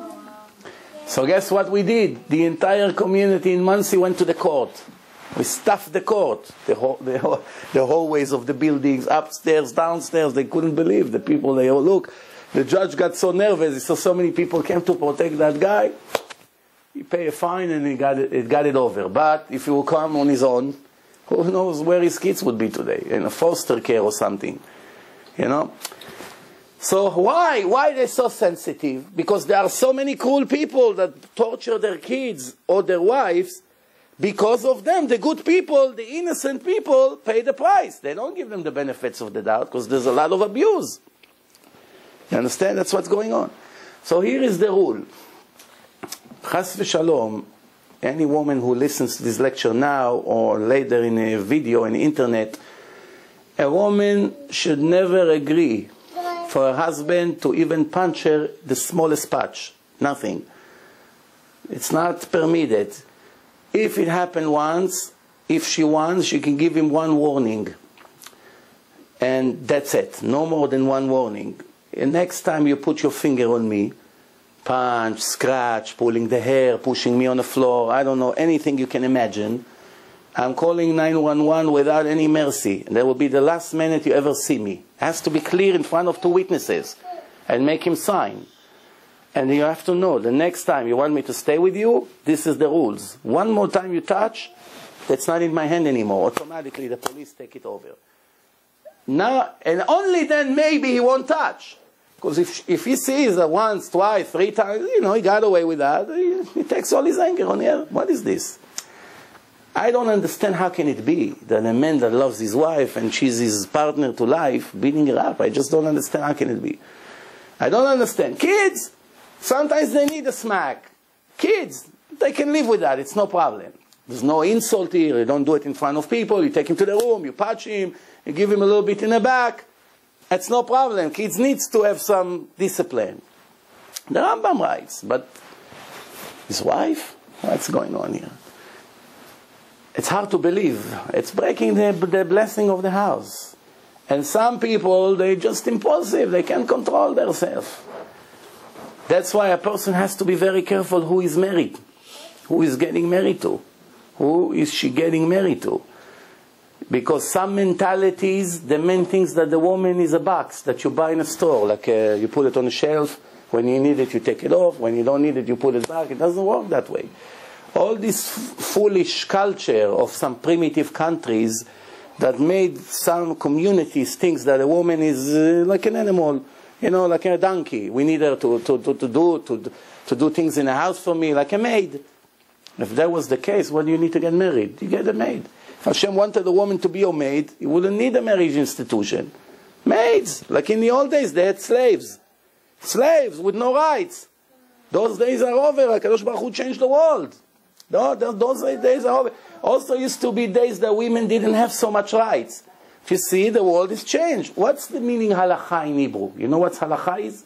So guess what we did? The entire community in Muncie went to the court. We stuffed the court, the, ho the, ho the hallways of the buildings, upstairs, downstairs. They couldn't believe the people. They all look. The judge got so nervous. He saw so many people came to protect that guy. He paid a fine and he got it, it got it over. But if he would come on his own, who knows where his kids would be today? In a foster care or something. You know? So why? Why are they so sensitive? Because there are so many cruel people that torture their kids or their wives. Because of them, the good people, the innocent people, pay the price. They don't give them the benefits of the doubt because there's a lot of abuse. You understand? That's what's going on. So here is the rule. Chas v'shalom, any woman who listens to this lecture now or later in a video on the internet, a woman should never agree for her husband to even punch her the smallest patch. Nothing. It's not permitted. If it happened once, if she wants, she can give him one warning. And that's it. No more than one warning. And next time you put your finger on me, punch, scratch, pulling the hair, pushing me on the floor, I don't know, anything you can imagine, I'm calling nine one one without any mercy. And that will be the last minute you ever see me. It has to be clear in front of two witnesses and make him sign. And you have to know, the next time you want me to stay with you, this is the rules. One more time you touch, that's not in my hand anymore. Automatically the police take it over. Now, and only then maybe he won't touch. Because if, if he sees that once, twice, three times, you know, he got away with that, he, he takes all his anger on here. What is this? I don't understand how can it be that a man that loves his wife and she's his partner to life, beating her up. I just don't understand how can it be. I don't understand. Kids, sometimes they need a smack. Kids, they can live with that. It's no problem. There's no insult here. You don't do it in front of people. You take him to the room, you punch him, you give him a little bit in the back. That's no problem. Kids needs to have some discipline. The Rambam writes, but his wife? What's going on here? It's hard to believe. It's breaking the, the blessing of the house. And some people, they're just impulsive. They can't control themselves. That's why a person has to be very careful who is married. Who is getting married to? Who is she getting married to? Because some mentalities, the main things that the woman is a box that you buy in a store. Like uh, you put it on a shelf. When you need it, you take it off. When you don't need it, you put it back. It doesn't work that way. All this foolish culture of some primitive countries that made some communities think that a woman is uh, like an animal, you know, like a donkey. We need her to, to, to, to, do, to, to do things in the house for me, like a maid. If that was the case, why do you need to get married? You get a maid. If Hashem wanted a woman to be your maid, you wouldn't need a marriage institution. Maids, like in the old days, they had slaves. Slaves with no rights. Those days are over. HaKadosh Baruch Hu changed the world. No, those days are over. Also used to be days that women didn't have so much rights. If you see, the world is changed. What's the meaning halacha in Hebrew? You know what halacha is?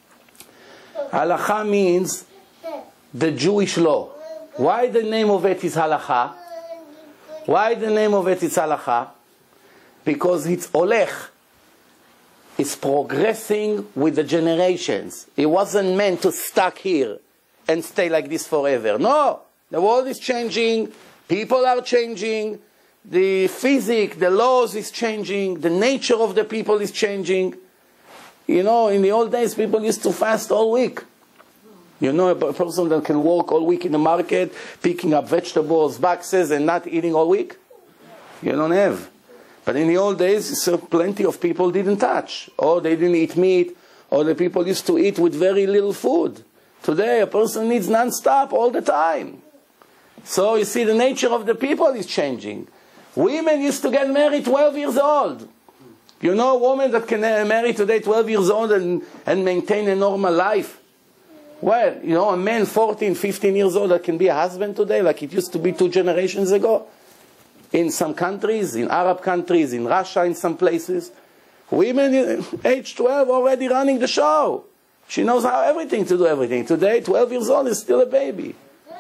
Halacha means the Jewish law. Why the name of it is halacha? Why the name of it is halacha? Because it's olech. It's progressing with the generations. It wasn't meant to stuck here and stay like this forever. No. The world is changing, people are changing, the physics, the laws is changing, the nature of the people is changing. You know, in the old days, people used to fast all week. You know, a person that can work all week in the market, picking up vegetables, boxes, and not eating all week? You don't have. But in the old days, so plenty of people didn't touch, or they didn't eat meat, or the people used to eat with very little food. Today, a person needs non-stop all the time. So you see, the nature of the people is changing. Women used to get married twelve years old. You know, a woman that can marry today twelve years old and, and maintain a normal life. Well, you know, a man fourteen, fifteen years old that can be a husband today, like it used to be two generations ago. In some countries, in Arab countries, in Russia, in some places. Women, age twelve, already running the show. She knows how everything to do everything. Today, twelve years old is still a baby.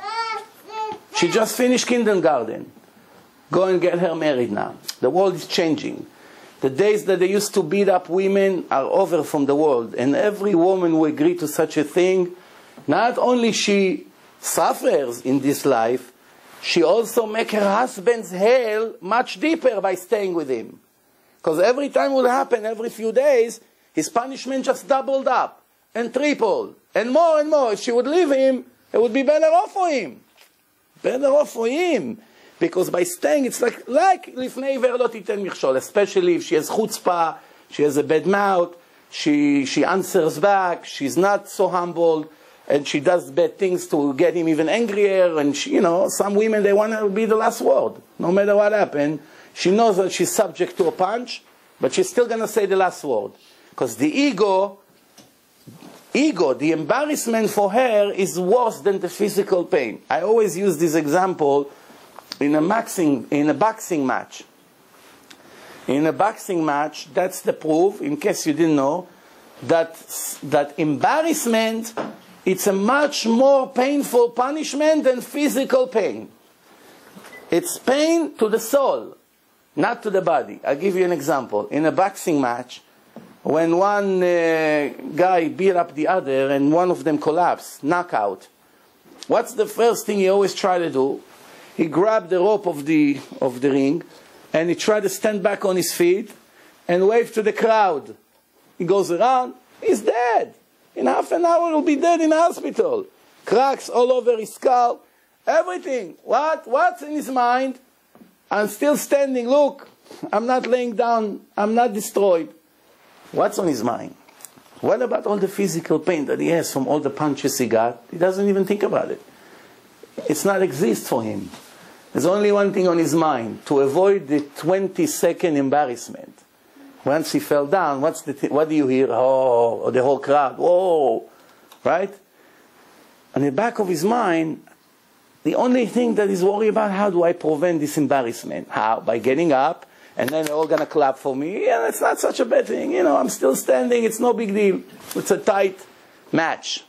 She just finished kindergarten. Go and get her married now. The world is changing. The days that they used to beat up women are over from the world. And every woman who agrees to such a thing, not only she suffers in this life, she also makes her husband's hell much deeper by staying with him. Because every time it will happen, every few days, his punishment just doubled up and tripled. And more and more. If she would leave him, it would be better off for him. Better off for him. Because by staying, it's like, like לפני עיוור לא תיתן מכשול. Especially if she has chutzpah, she has a bad mouth, she, she answers back, she's not so humble, and she does bad things to get him even angrier. And she, you know, some women, they want to be the last word. No matter what happened, she knows that she's subject to a punch, but she's still going to say the last word. Because the ego, ego, the embarrassment for her is worse than the physical pain. I always use this example in a boxing, in a boxing match. In a boxing match, that's the proof, in case you didn't know, that, that embarrassment, it's a much more painful punishment than physical pain. It's pain to the soul, not to the body. I'll give you an example. In a boxing match, when one uh, guy beat up the other and one of them collapsed, knockout, what's the first thing he always try to do? He grabbed the rope of the, of the ring and he tried to stand back on his feet and wave to the crowd. He goes around, he's dead. In half an hour he'll be dead in the hospital. Cracks all over his skull, everything. What? What's in his mind? I'm still standing, look, I'm not laying down, I'm not destroyed. What's on his mind? What about all the physical pain that he has from all the punches he got? He doesn't even think about it. It's not exist for him. There's only one thing on his mind, to avoid the twenty second embarrassment. Once he fell down, what's the th what do you hear? Oh, the whole crowd, whoa, right? On the back of his mind, the only thing that he's worried about, how do I prevent this embarrassment? How? By getting up, and then they're all going to clap for me, and it's not such a bad thing. You know, I'm still standing, it's no big deal. It's a tight match.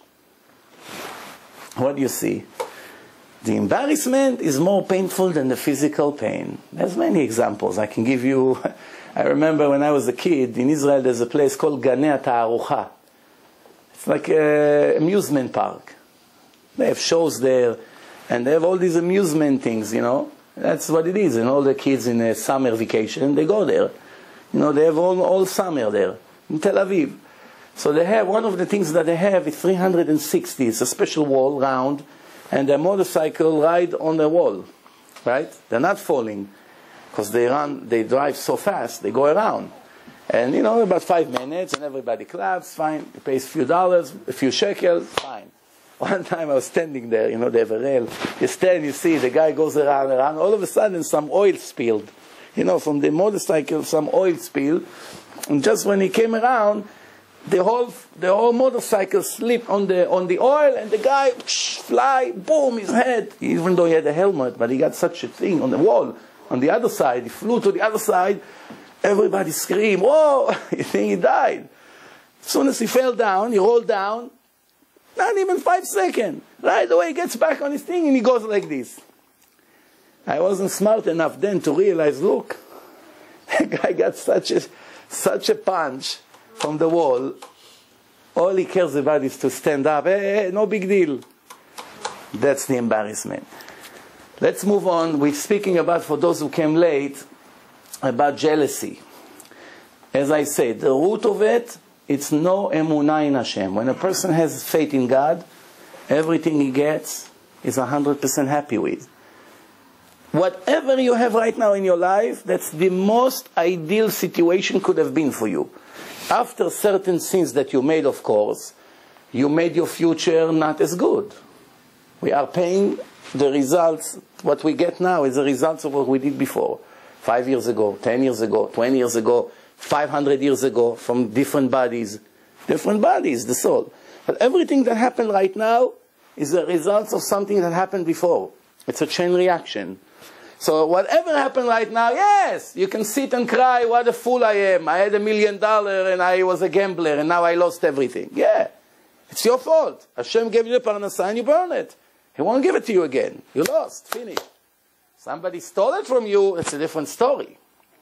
What do you see? The embarrassment is more painful than the physical pain. There's many examples. I can give you. I remember when I was a kid, in Israel there's a place called Ganei HaTa'arucha. It's like an amusement park. They have shows there, and they have all these amusement things, you know. That's what it is. And all the kids in a summer vacation, they go there. You know, they have all, all summer there, in Tel Aviv. So they have, one of the things that they have is three hundred sixty. It's a special wall, round, and their motorcycle ride on the wall, right? They're not falling, because they run, they drive so fast, they go around. And, you know, about five minutes, and everybody claps, fine. You pay a few dollars, a few shekels, fine. One time I was standing there, you know, they have a rail. You stand, you see, the guy goes around, around. All of a sudden, some oil spilled. You know, from the motorcycle, some oil spilled. And just when he came around, the whole the whole motorcycle slipped on the on the oil, and the guy psh, fly, boom, his head. Even though he had a helmet, but he got such a thing on the wall. On the other side, he flew to the other side. Everybody screamed, "Whoa!" You think he died. As soon as he fell down, he rolled down. Not even five seconds. Right away, he gets back on his thing, and he goes like this. I wasn't smart enough then to realize, look, the guy got such a such a punch from the wall. All he cares about is to stand up. Hey, hey, no big deal. That's the embarrassment. Let's move on. We're speaking about, for those who came late, about jealousy. As I said, the root of it, it's no emunah in Hashem. When a person has faith in God, everything he gets is one hundred percent happy with. Whatever you have right now in your life, that's the most ideal situation could have been for you. After certain sins that you made, of course, you made your future not as good. We are paying the results. What we get now is the results of what we did before. Five years ago, ten years ago, twenty years ago, five hundred years ago, from different bodies. Different bodies, the soul. But everything that happened right now is the result of something that happened before. It's a chain reaction. So whatever happened right now, yes, you can sit and cry, what a fool I am. I had a million dollars and I was a gambler and now I lost everything. Yeah, it's your fault. Hashem gave you the parnasah and you burn it. He won't give it to you again. You lost, finished. Somebody stole it from you, it's a different story.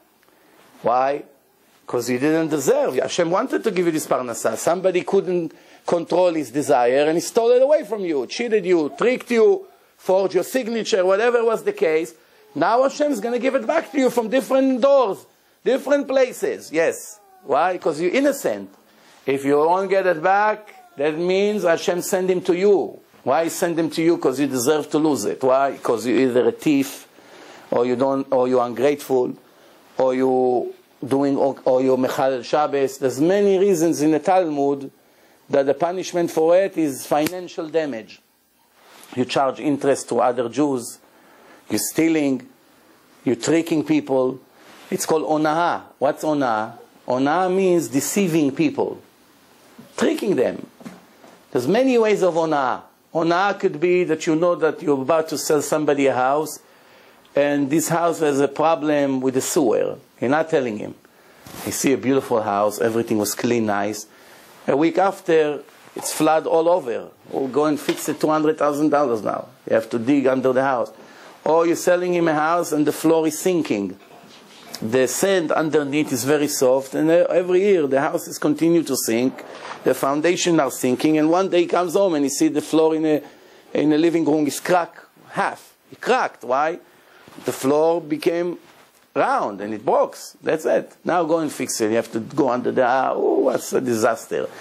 Why? Because you didn't deserve. Hashem wanted to give you this parnasah. Somebody couldn't control his desire and he stole it away from you, cheated you, tricked you, forged your signature, whatever was the case. Now Hashem is going to give it back to you from different doors, different places. Yes. Why? Because you're innocent. If you won't get it back, that means Hashem send him to you. Why send him to you? Because you deserve to lose it. Why? Because you're either a thief, or you don't, or you're ungrateful, or you doing, or you're mechalel Shabbos. There's many reasons in the Talmud that the punishment for it is financial damage. You charge interest to other Jews. You're stealing, you're tricking people. It's called onah. What's onah? Onah means deceiving people, tricking them. There's many ways of onah. Onah could be that you know that you're about to sell somebody a house, and this house has a problem with the sewer. You're not telling him. You see a beautiful house, everything was clean, nice. A week after, it's flood all over. We'll go and fix it two hundred thousand dollars now. You have to dig under the house. Or you're selling him a house and the floor is sinking. The sand underneath is very soft, and every year the houses continue to sink. The foundations are sinking, and one day he comes home and he sees the floor in a, in a living room is cracked half. It cracked. Why? The floor became round and it broke. That's it. Now go and fix it. You have to go under the, ah, oh, what's a disaster.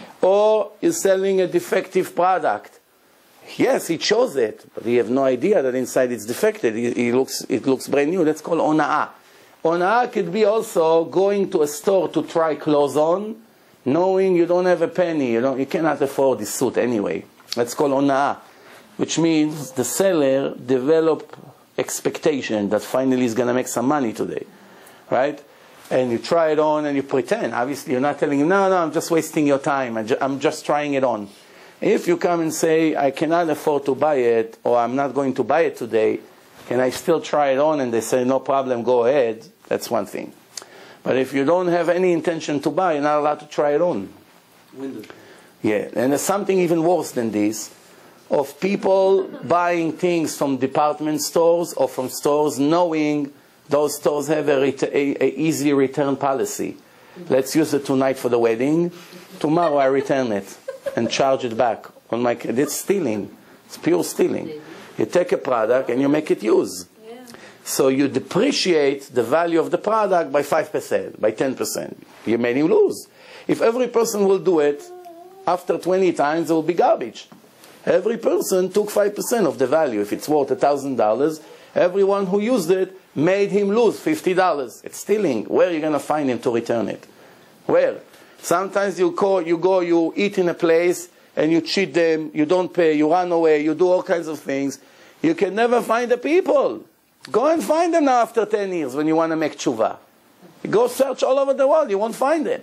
Or you're selling a defective product. Yes, he chose it, but he have no idea that inside it's defective. He, he looks, it looks brand new. That's called ona'ah. Ona'ah could be also going to a store to try clothes on, knowing you don't have a penny. You, don't, you cannot afford this suit anyway. That's called ona'ah, which means the seller develop expectation that finally he's going to make some money today, right? And you try it on and you pretend. Obviously, you're not telling him, no, no, I'm just wasting your time. I'm just trying it on. If you come and say, I cannot afford to buy it, or I'm not going to buy it today, can I still try it on? And they say, no problem, go ahead. That's one thing. But if you don't have any intention to buy, you're not allowed to try it on. Windows. Yeah, and there's something even worse than this, of people buying things from department stores or from stores knowing those stores have a, ret a, a easy return policy. Let's use it tonight for the wedding. Tomorrow I return it and charge it back on my. It's stealing. It's pure stealing. You take a product and you make it use. Yeah. So you depreciate the value of the product by five percent, by ten percent. You made him lose. If every person will do it, after twenty times it will be garbage. Every person took five percent of the value. If it's worth one thousand dollars, everyone who used it made him lose fifty dollars. It's stealing. Where are you going to find him to return it? Where? Sometimes you go, you go, you eat in a place, and you cheat them, you don't pay, you run away, you do all kinds of things. You can never find the people. Go and find them now after ten years when you want to make tshuva. You go search all over the world, you won't find them.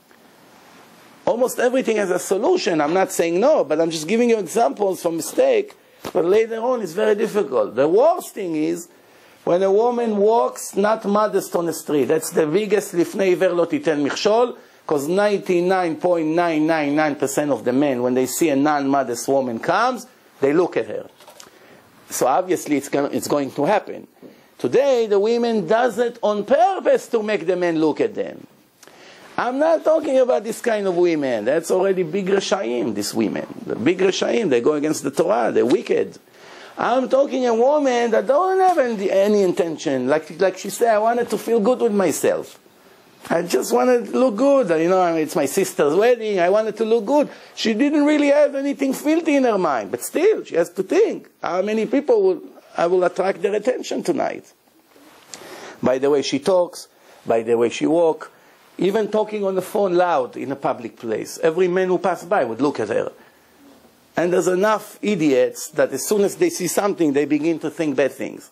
Almost everything has a solution. I'm not saying no, but I'm just giving you examples from mistake. But later on, it's very difficult. The worst thing is when a woman walks not modest on the street. That's the biggest lifnei iver lo titen michshol, because ninety-nine point nine nine nine percent of the men, when they see a non-modest woman comes, they look at her. So obviously it's going, it's going to happen. Today, the women does it on purpose to make the men look at them. I'm not talking about this kind of women. That's already big reshaim, these women. The big reshaim, they go against the Torah, they're wicked. I'm talking a woman that don't have any, any intention. Like, like she said, I wanted to feel good with myself. I just wanted to look good. You know, it's my sister's wedding. I wanted to look good. She didn't really have anything filthy in her mind. But still, she has to think, how many people will, I will attract their attention tonight? By the way she talks, by the way she walks, even talking on the phone loud in a public place. Every man who passed by would look at her. And there's enough idiots that as soon as they see something, they begin to think bad things.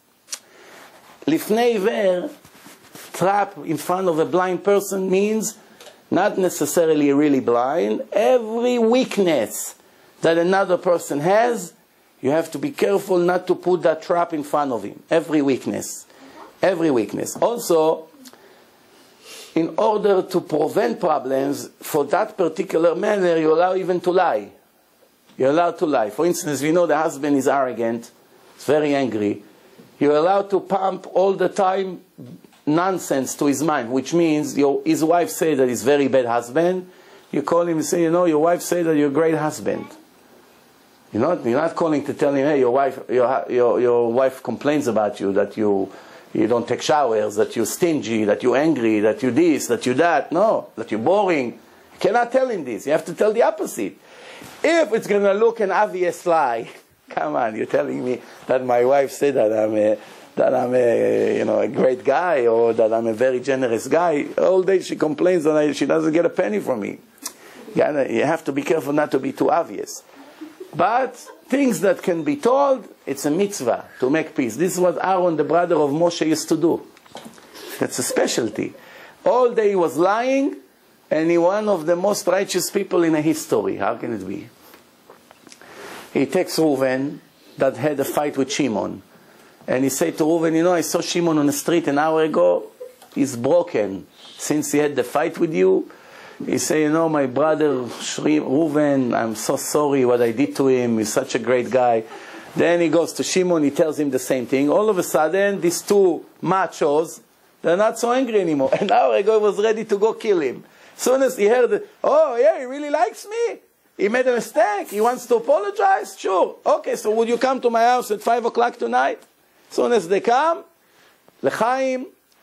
Lifnei iver, trap in front of a blind person, means not necessarily really blind. Every weakness that another person has, you have to be careful not to put that trap in front of him. Every weakness. Every weakness. Also, in order to prevent problems, for that particular manner, you allow even to lie. You're allowed to lie. For instance, we know the husband is arrogant, he's very angry. You're allowed to pump all the time nonsense to his mind, which means your, his wife says that he's a very bad husband. You call him and say, you know, your wife said that you're a great husband. You're not, you're not calling to tell him, hey, your wife, your, your, your wife complains about you, that you... You don't take showers, that you're stingy, that you're angry, that you this, that you that. No, that you're boring. You cannot tell him this. You have to tell the opposite. If it's going to look an obvious lie, come on, you're telling me that my wife said that I'm a, that I'm a, you know, a great guy, or that I'm a very generous guy. All day she complains that I, she doesn't get a penny from me. You have to be careful not to be too obvious. But things that can be told, it's a mitzvah to make peace. This is what Aaron, the brother of Moshe, used to do. That's a specialty. All day he was lying, and he one of the most righteous people in a history. How can it be? He takes Reuven, that had a fight with Shimon. And he said to Reuven, you know, I saw Shimon on the street an hour ago. He's broken. Since he had the fight with you, he said, you know, my brother Reuven, I'm so sorry what I did to him. He's such a great guy. Then he goes to Shimon, he tells him the same thing. All of a sudden, these two machos, they're not so angry anymore. An hour ago, he was ready to go kill him. As soon as he heard, oh, yeah, he really likes me. He made a mistake. He wants to apologize. Sure. Okay, so would you come to my house at five o'clock tonight? As soon as they come, L'chaim,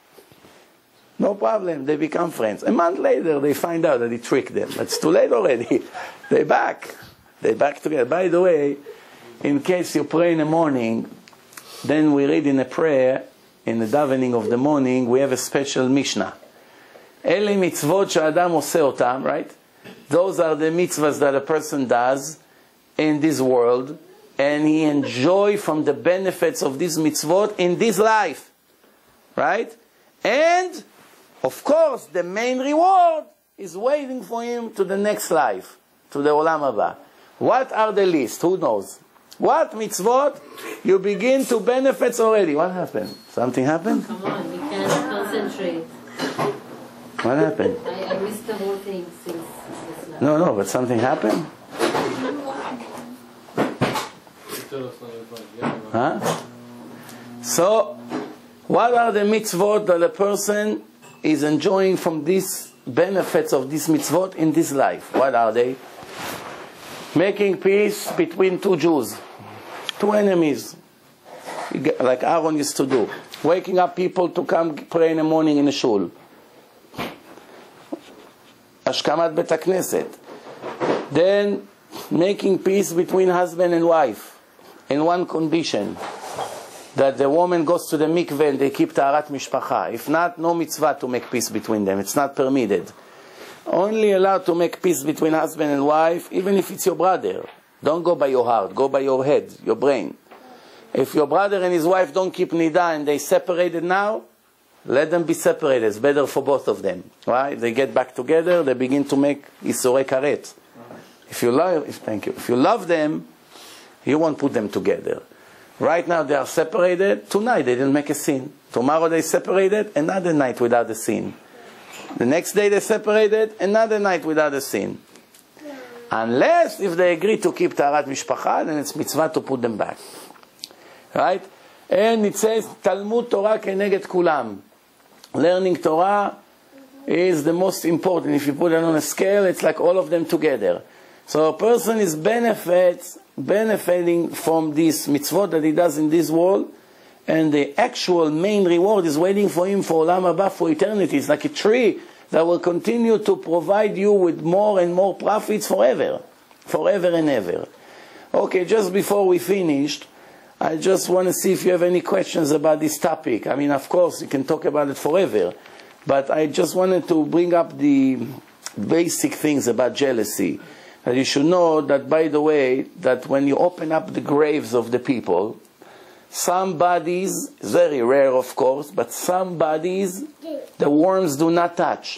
no problem, they become friends. A month later, they find out that he tricked them. It's too late already. They're back. They're back together. By the way, in case you pray in the morning, then we read in a prayer, in the davening of the morning, we have a special Mishnah. Eli mitzvot she'adam oseh otam, right? Those are the mitzvahs that a person does in this world, and he enjoys from the benefits of these mitzvot in this life. Right? And of course, the main reward is waiting for him to the next life, to the Olam Haba. What are the list? Who knows? What mitzvot you begin to benefit already? What happened? Something happened? Come on, we can't concentrate. What happened? I, I missed the whole thing since this last. No, no, but something happened? Huh? So, what are the mitzvot that a person is enjoying from these benefits of these mitzvot in this life? What are they? Making peace between two Jews, two enemies, like Aaron used to do. Waking up people to come pray in the morning in the shul. Ashkamat Bet HaKnesset. Then making peace between husband and wife in one condition, that the woman goes to the mikveh and they keep Taharat Mishpacha. If not, no mitzvah to make peace between them. It's not permitted. Only allowed to make peace between husband and wife, even if it's your brother. Don't go by your heart, go by your head, your brain. If your brother and his wife don't keep nida and they separated now, let them be separated. It's better for both of them. Right? They get back together, they begin to make isurei karet. If you love, if, thank you. If you love them, you won't put them together. Right now they are separated. Tonight they didn't make a sin. Tomorrow they separated. Another night without a sin. The next day they separated. Another night without a sin. Unless if they agree to keep Taharat Mishpacha, then it's mitzvah to put them back. Right? And it says Talmud Torah keneged kulam. Learning Torah is the most important. If you put it on a scale, it's like all of them together. So a person is benefits, benefiting from this mitzvot that he does in this world, and the actual main reward is waiting for him for Olam Haba, for eternity. It's like a tree that will continue to provide you with more and more profits forever. Forever and ever. Okay, just before we finished, I just want to see if you have any questions about this topic. I mean, of course, you can talk about it forever. But I just wanted to bring up the basic things about jealousy. That you should know that, by the way, that when you open up the graves of the people, some bodies, very rare of course, but some bodies, the worms do not touch.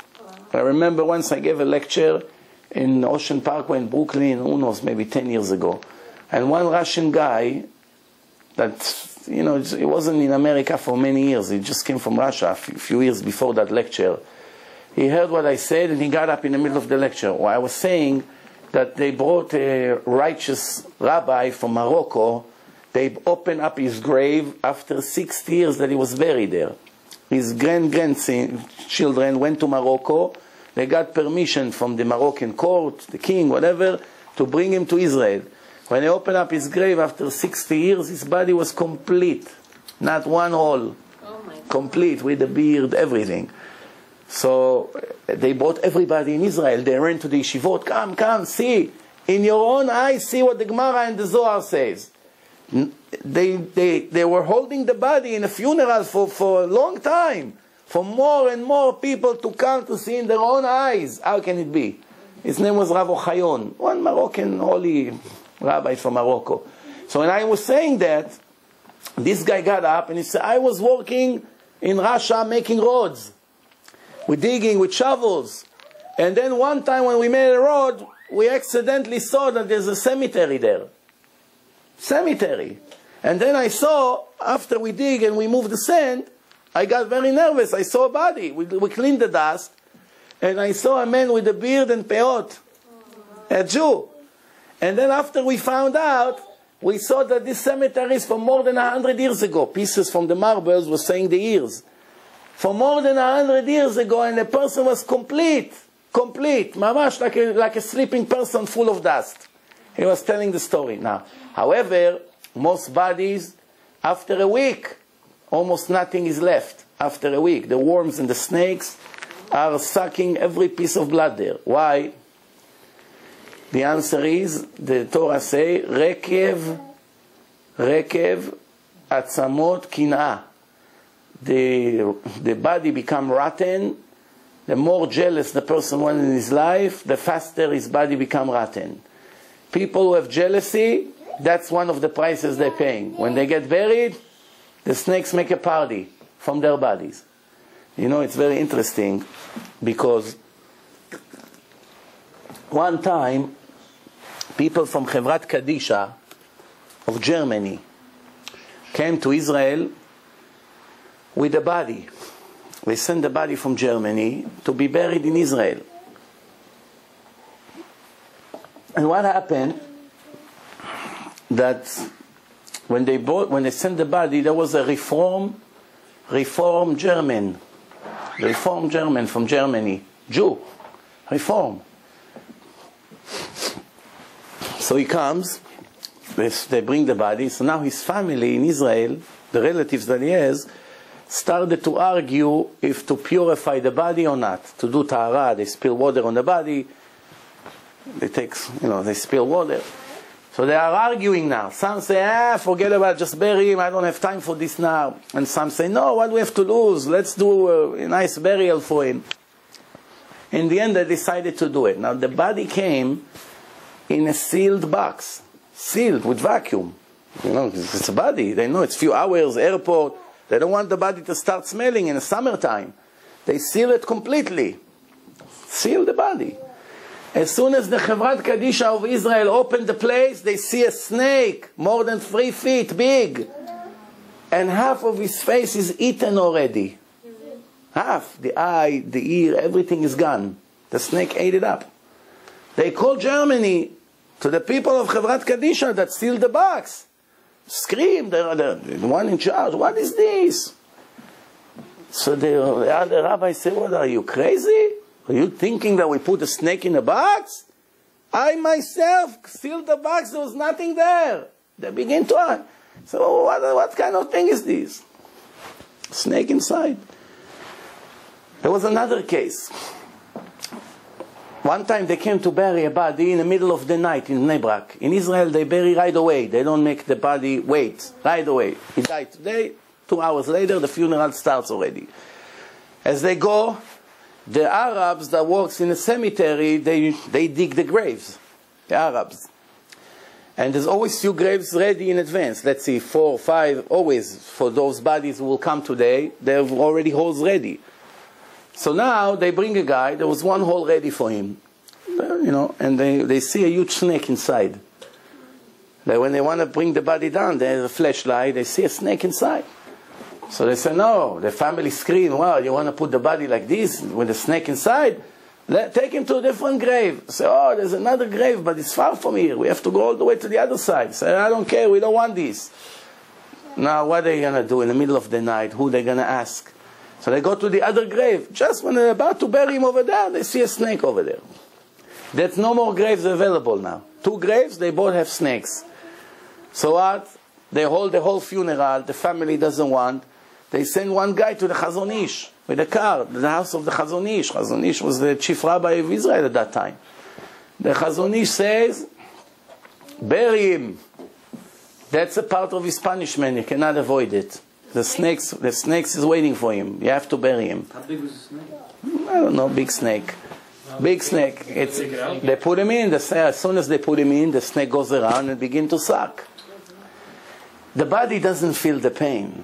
I remember once I gave a lecture in Ocean Parkway in Brooklyn, who knows, maybe ten years ago. And one Russian guy, that, you know, he wasn't in America for many years, he just came from Russia a few years before that lecture. He heard what I said and he got up in the middle of the lecture. Well, I was saying that they brought a righteous rabbi from Morocco. They opened up his grave after sixty years that he was buried there. His grand-grandchildren went to Morocco. They got permission from the Moroccan court, the king, whatever, to bring him to Israel. When they opened up his grave after sixty years, his body was complete. Not one hole. Oh my God. Complete, with the beard, everything. So they brought everybody in Israel. They ran to the yeshivot. Come, come, see. In your own eyes, see what the Gemara and the Zohar says. They, they, they were holding the body in a funeral for, for a long time. For more and more people to come to see in their own eyes. How can it be? His name was Rav Ochayon, one Moroccan holy rabbi from Morocco. So when I was saying that, this guy got up and he said, I was working in Russia making roads. We're digging with shovels. And then one time when we made a road, we accidentally saw that there's a cemetery there. Cemetery. And then I saw, after we dig and we move the sand, I got very nervous. I saw a body. We, we cleaned the dust. And I saw a man with a beard and peot. A Jew. And then after we found out, we saw that this cemetery is from more than a hundred years ago. Pieces from the marbles were saying the years. For more than a hundred years ago, and the person was complete. Complete. Mamash, like a, like a sleeping person full of dust. He was telling the story. Now, however, most bodies, after a week, almost nothing is left. After a week, the worms and the snakes are sucking every piece of blood there. Why? The answer is, the Torah say, Rekev, Rekev, Atzamot, Kin'ah. The, the body become rotten. The more jealous the person was in his life, the faster his body become rotten. People who have jealousy, that's one of the prices they're paying. When they get buried, the snakes make a party from their bodies. You know, it's very interesting because one time people from Chevrat Kadisha of Germany came to Israel with a body. They sent the body from Germany to be buried in Israel. And what happened? That when they bought, when they sent the body, there was a reform, reform German, reform German from Germany, Jew, reform. So he comes, they, they bring the body. So now his family in Israel, the relatives that he has, started to argue if to purify the body or not. To do tahara, they spill water on the body. They take, you know, they spill water. So they are arguing now. Some say, ah, forget about it, just bury him, I don't have time for this now. And some say, no, what do we have to lose? Let's do a, a nice burial for him. In the end, they decided to do it. Now, the body came in a sealed box, sealed with vacuum. You know, it's a body. They know it's a few hours, airport. They don't want the body to start smelling in the summertime. They seal it completely. Seal the body. As soon as the Chevrat Kadisha of Israel opened the place, they see a snake more than three feet big. And half of his face is eaten already. Half. The eye, the ear, everything is gone. The snake ate it up. They called Germany to the people of Chevrat Kadisha that sealed the box. Screamed, the, the, the one in charge, what is this? So the, the other rabbi said, what, are you crazy? Are you thinking that we put a snake in a box? I myself sealed the box, there was nothing there. They begin to ask. So what, what kind of thing is this? Snake inside. There was another case. One time they came to bury a body in the middle of the night in Bnei Brak. In Israel they bury right away. They don't make the body wait. Right away. He died today. Two hours later the funeral starts already. As they go, the Arabs that works in the cemetery, they, they dig the graves. The Arabs. And there's always few graves ready in advance. Let's see, four, five, always for those bodies who will come today. They have already holes ready. So now they bring a guy, there was one hole ready for him. You know, and they, they see a huge snake inside. Like when they want to bring the body down, there's a flashlight, they see a snake inside. So they say, no, the family scream, wow, you want to put the body like this, with a snake inside? Let, take him to a different grave. Say, oh, there's another grave, but it's far from here. We have to go all the way to the other side. Say, I don't care, we don't want this. Now, what are they going to do in the middle of the night? Who are they going to ask? So they go to the other grave. Just when they're about to bury him over there, they see a snake over there. There's no more graves available now. Two graves, they both have snakes. So what? They hold the whole funeral, the family doesn't want. They send one guy to the Chazon Ish with a car, the house of the Chazon Ish. Chazon Ish was the chief rabbi of Israel at that time. The Chazon Ish says, bury him. That's a part of his punishment, you cannot avoid it. The snakes, the snakes is waiting for him. You have to bury him. How big was the snake? I don't know, big snake. Big snake. It's, they put him in, the, as soon as they put him in, the snake goes around and begins to suck. The body doesn't feel the pain.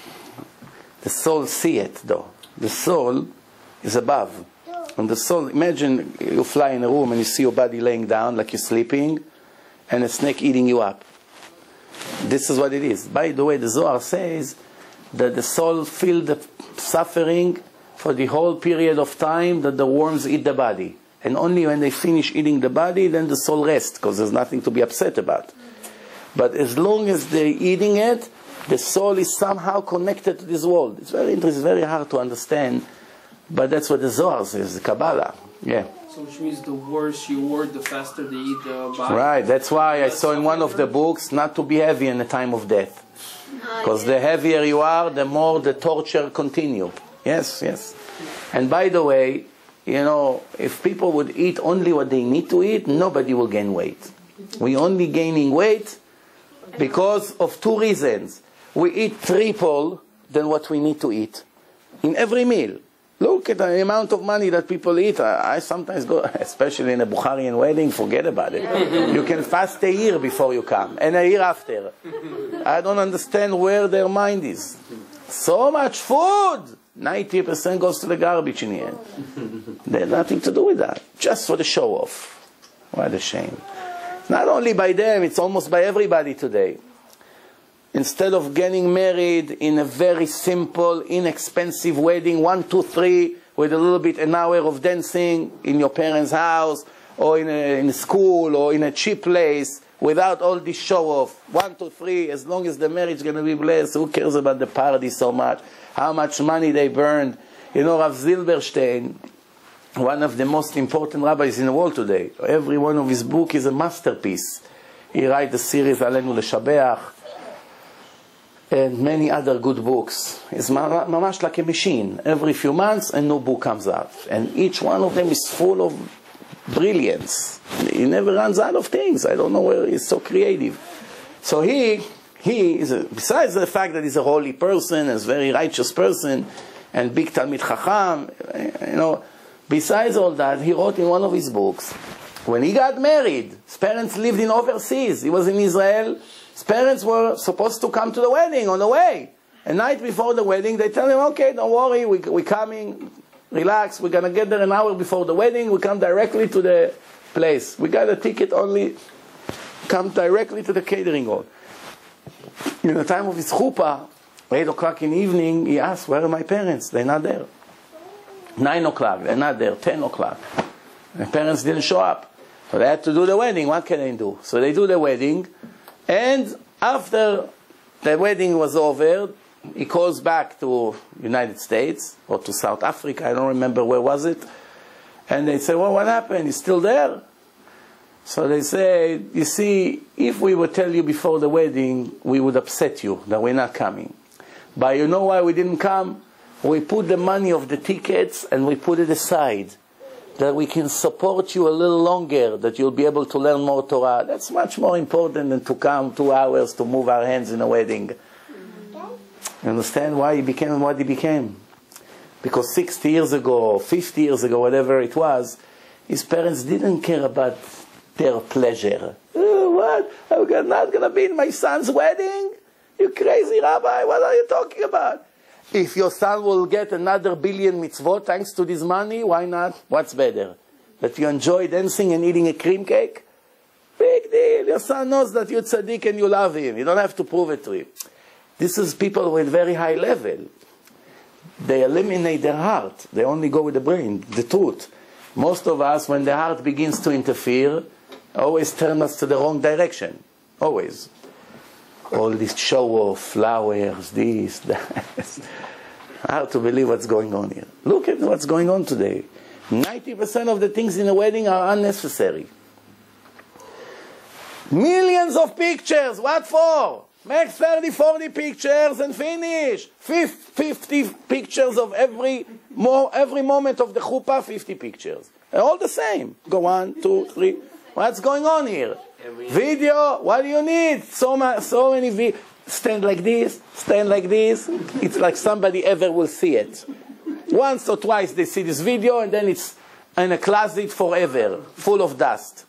The soul see it though. The soul is above. And the soul, imagine you fly in a room and you see your body laying down like you're sleeping and a snake eating you up. This is what it is. By the way, the Zohar says that the soul feels the suffering for the whole period of time that the worms eat the body. And only when they finish eating the body, then the soul rests, because there's nothing to be upset about. But as long as they're eating it, the soul is somehow connected to this world. It's very interesting, it's very hard to understand, but that's what the Zohar says, the Kabbalah. Yeah. So which means the worse you work, the faster they eat the body. Right, that's why I saw in one of the books not to be heavy in the time of death. Because the heavier you are, the more the torture continue. Yes, yes. And by the way, you know, if people would eat only what they need to eat, nobody will gain weight. We're only gaining weight because of two reasons. We eat triple than what we need to eat in every meal. Look at the amount of money that people eat. I, I sometimes go, especially in a Bukharian wedding, forget about it. You can fast a year before you come, and a year after. I don't understand where their mind is. So much food! ninety percent goes to the garbage in the end. They have nothing to do with that. Just for the show-off. What a shame. Not only by them, it's almost by everybody today. Instead of getting married in a very simple, inexpensive wedding, one, two, three, with a little bit an hour of dancing in your parents' house, or in a, in a school, or in a cheap place, without all this show-off, one, two, three, as long as the marriage is going to be blessed, who cares about the party so much, how much money they burned. You know, Rav Zilberstein, one of the most important rabbis in the world today, every one of his books is a masterpiece. He writes the series Alenu Leshabeach, and many other good books. It's mamash like a machine. Every few months a new book comes out. And each one of them is full of brilliance. He never runs out of things. I don't know where he's so creative. So he, he is, a, besides the fact that he's a holy person, a very righteous person, and big Talmid Chacham, you know, besides all that, he wrote in one of his books, when he got married, his parents lived in overseas. He was in Israel. His parents were supposed to come to the wedding on the way. A night before the wedding, they tell him, okay, don't worry, we, we're coming, relax, we're going to get there an hour before the wedding, we come directly to the place. We got a ticket only, come directly to the catering hall. In the time of his chuppah, eight o'clock in the evening, he asked, where are my parents? They're not there. Nine o'clock, they're not there. Ten o'clock. The parents didn't show up. So they had to do the wedding. What can they do? So they do the wedding. And after the wedding was over, he calls back to United States or to South Africa. I don't remember where was it. And they say, well, what happened? He's still there? So they say, you see, if we would tell you before the wedding, we would upset you that we're not coming. But you know why we didn't come? We put the money of the tickets and we put it aside, that we can support you a little longer, that you'll be able to learn more Torah. That's much more important than to come two hours to move our hands in a wedding. You understand why he became what he became? Because sixty years ago, fifty years ago, whatever it was, his parents didn't care about their pleasure. Oh, what? I'm not going to be in my son's wedding? You crazy rabbi, what are you talking about? If your son will get another billion mitzvot thanks to this money, why not? What's better? That you enjoy dancing and eating a cream cake? Big deal. Your son knows that you're tzaddik and you love him. You don't have to prove it to him. This is people with very high level. They eliminate their heart. They only go with the brain, the truth. Most of us, when the heart begins to interfere, always turn us to the wrong direction. Always. All this show of flowers, this, that. Hard to believe what's going on here. Look at what's going on today. ninety percent of the things in a wedding are unnecessary. Millions of pictures, what for? Make thirty, forty pictures and finish. fifty pictures of every, mo every moment of the chuppah, fifty pictures. They're all the same. Go one, two, three. What's going on here? Video, what do you need? So, ma so many videos. Stand like this, stand like this. It's like somebody ever will see it. Once or twice they see this video and then it's in a closet forever, full of dust.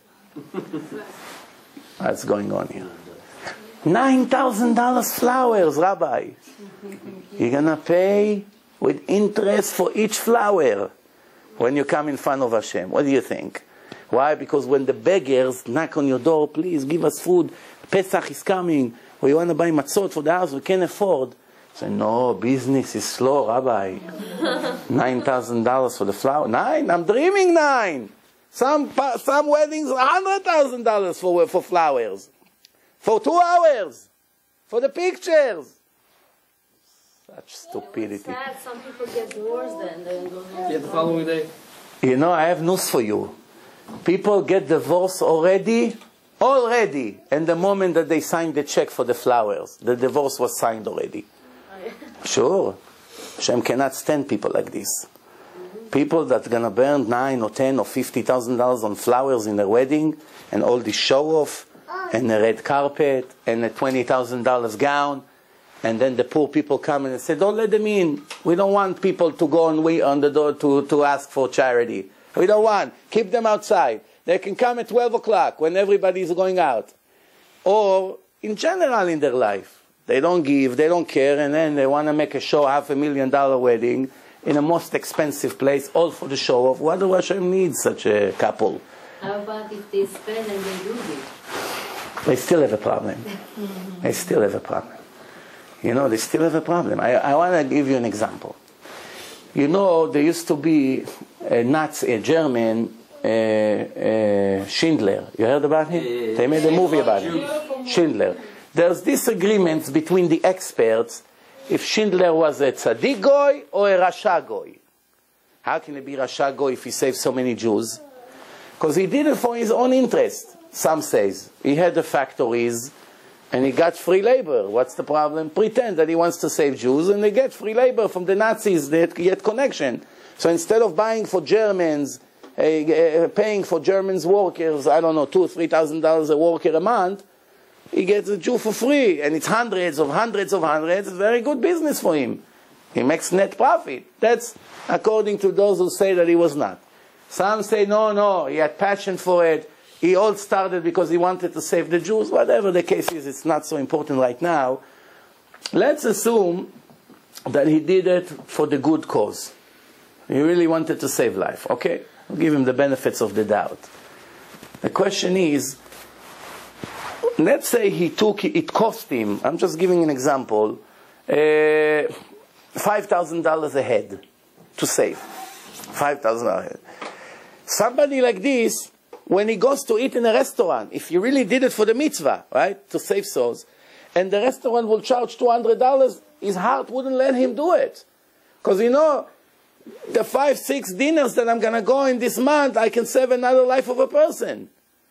What's going on here? nine thousand dollars flowers, Rabbi. You're going to pay with interest for each flower when you come in front of Hashem. What do you think? Why? Because when the beggars knock on your door, please give us food, Pesach is coming, we want to buy matzot for the house, we can't afford. Say, no, business is slow, Rabbi. nine thousand dollars for the flower. Nine? I'm dreaming nine. Some, some weddings, one hundred thousand dollars for, for flowers. For two hours. For the pictures. Such stupidity. Yeah, sad. Some people get divorced then. They go home. Yeah, the following day. You know, I have news for you. People get divorced already, already, and the moment that they sign the check for the flowers, the divorce was signed already. Sure. Hashem cannot stand people like this. People that are going to burn nine or ten or fifty thousand dollars on flowers in their wedding, and all this show-off, and a red carpet, and a twenty thousand dollars gown, and then the poor people come and say, don't let them in. We don't want people to go on, on the door to, to ask for charity. We don't want. Keep them outside. They can come at twelve o'clock when everybody is going out. Or in general in their life. They don't give, they don't care, and then they want to make a show, half a million dollar wedding in a most expensive place, all for the show of. What do Hashem need such a couple? How about if they spend and they do it? they still have a problem. They still have a problem. You know, they still have a problem. I, I want to give you an example. You know, there used to be a Nazi, a German, uh, uh, Schindler. You heard about him? Uh, they made a movie about him. Schindler. There's disagreements between the experts if Schindler was a tzaddik goy or a rasha goy. How can he be rasha goy if he saved so many Jews? Because he did it for his own interest. Some says he had the factories and he got free labor. What's the problem? Pretend that he wants to save Jews and they get free labor from the Nazis. They get connection. So instead of buying for Germans, uh, uh, paying for Germans workers, I don't know, two or three thousand dollars a worker a month, he gets a Jew for free, and it's hundreds of hundreds of hundreds. It's very good business for him. He makes net profit. That's according to those who say that he was not. Some say, no, no, he had passion for it. He all started because he wanted to save the Jews. Whatever the case is, it's not so important right now. Let's assume that he did it for the good cause. He really wanted to save life. Okay, I'll give him the benefits of the doubt. The question is, let's say he took, it cost him, I'm just giving an example, uh, five thousand dollars a head to save. five thousand dollars a head. Somebody like this, when he goes to eat in a restaurant, if he really did it for the mitzvah, right, to save souls, and the restaurant will charge two hundred dollars, his heart wouldn't let him do it. Because, you know, the five, six dinners that I'm going to go in this month, I can save another life of a person.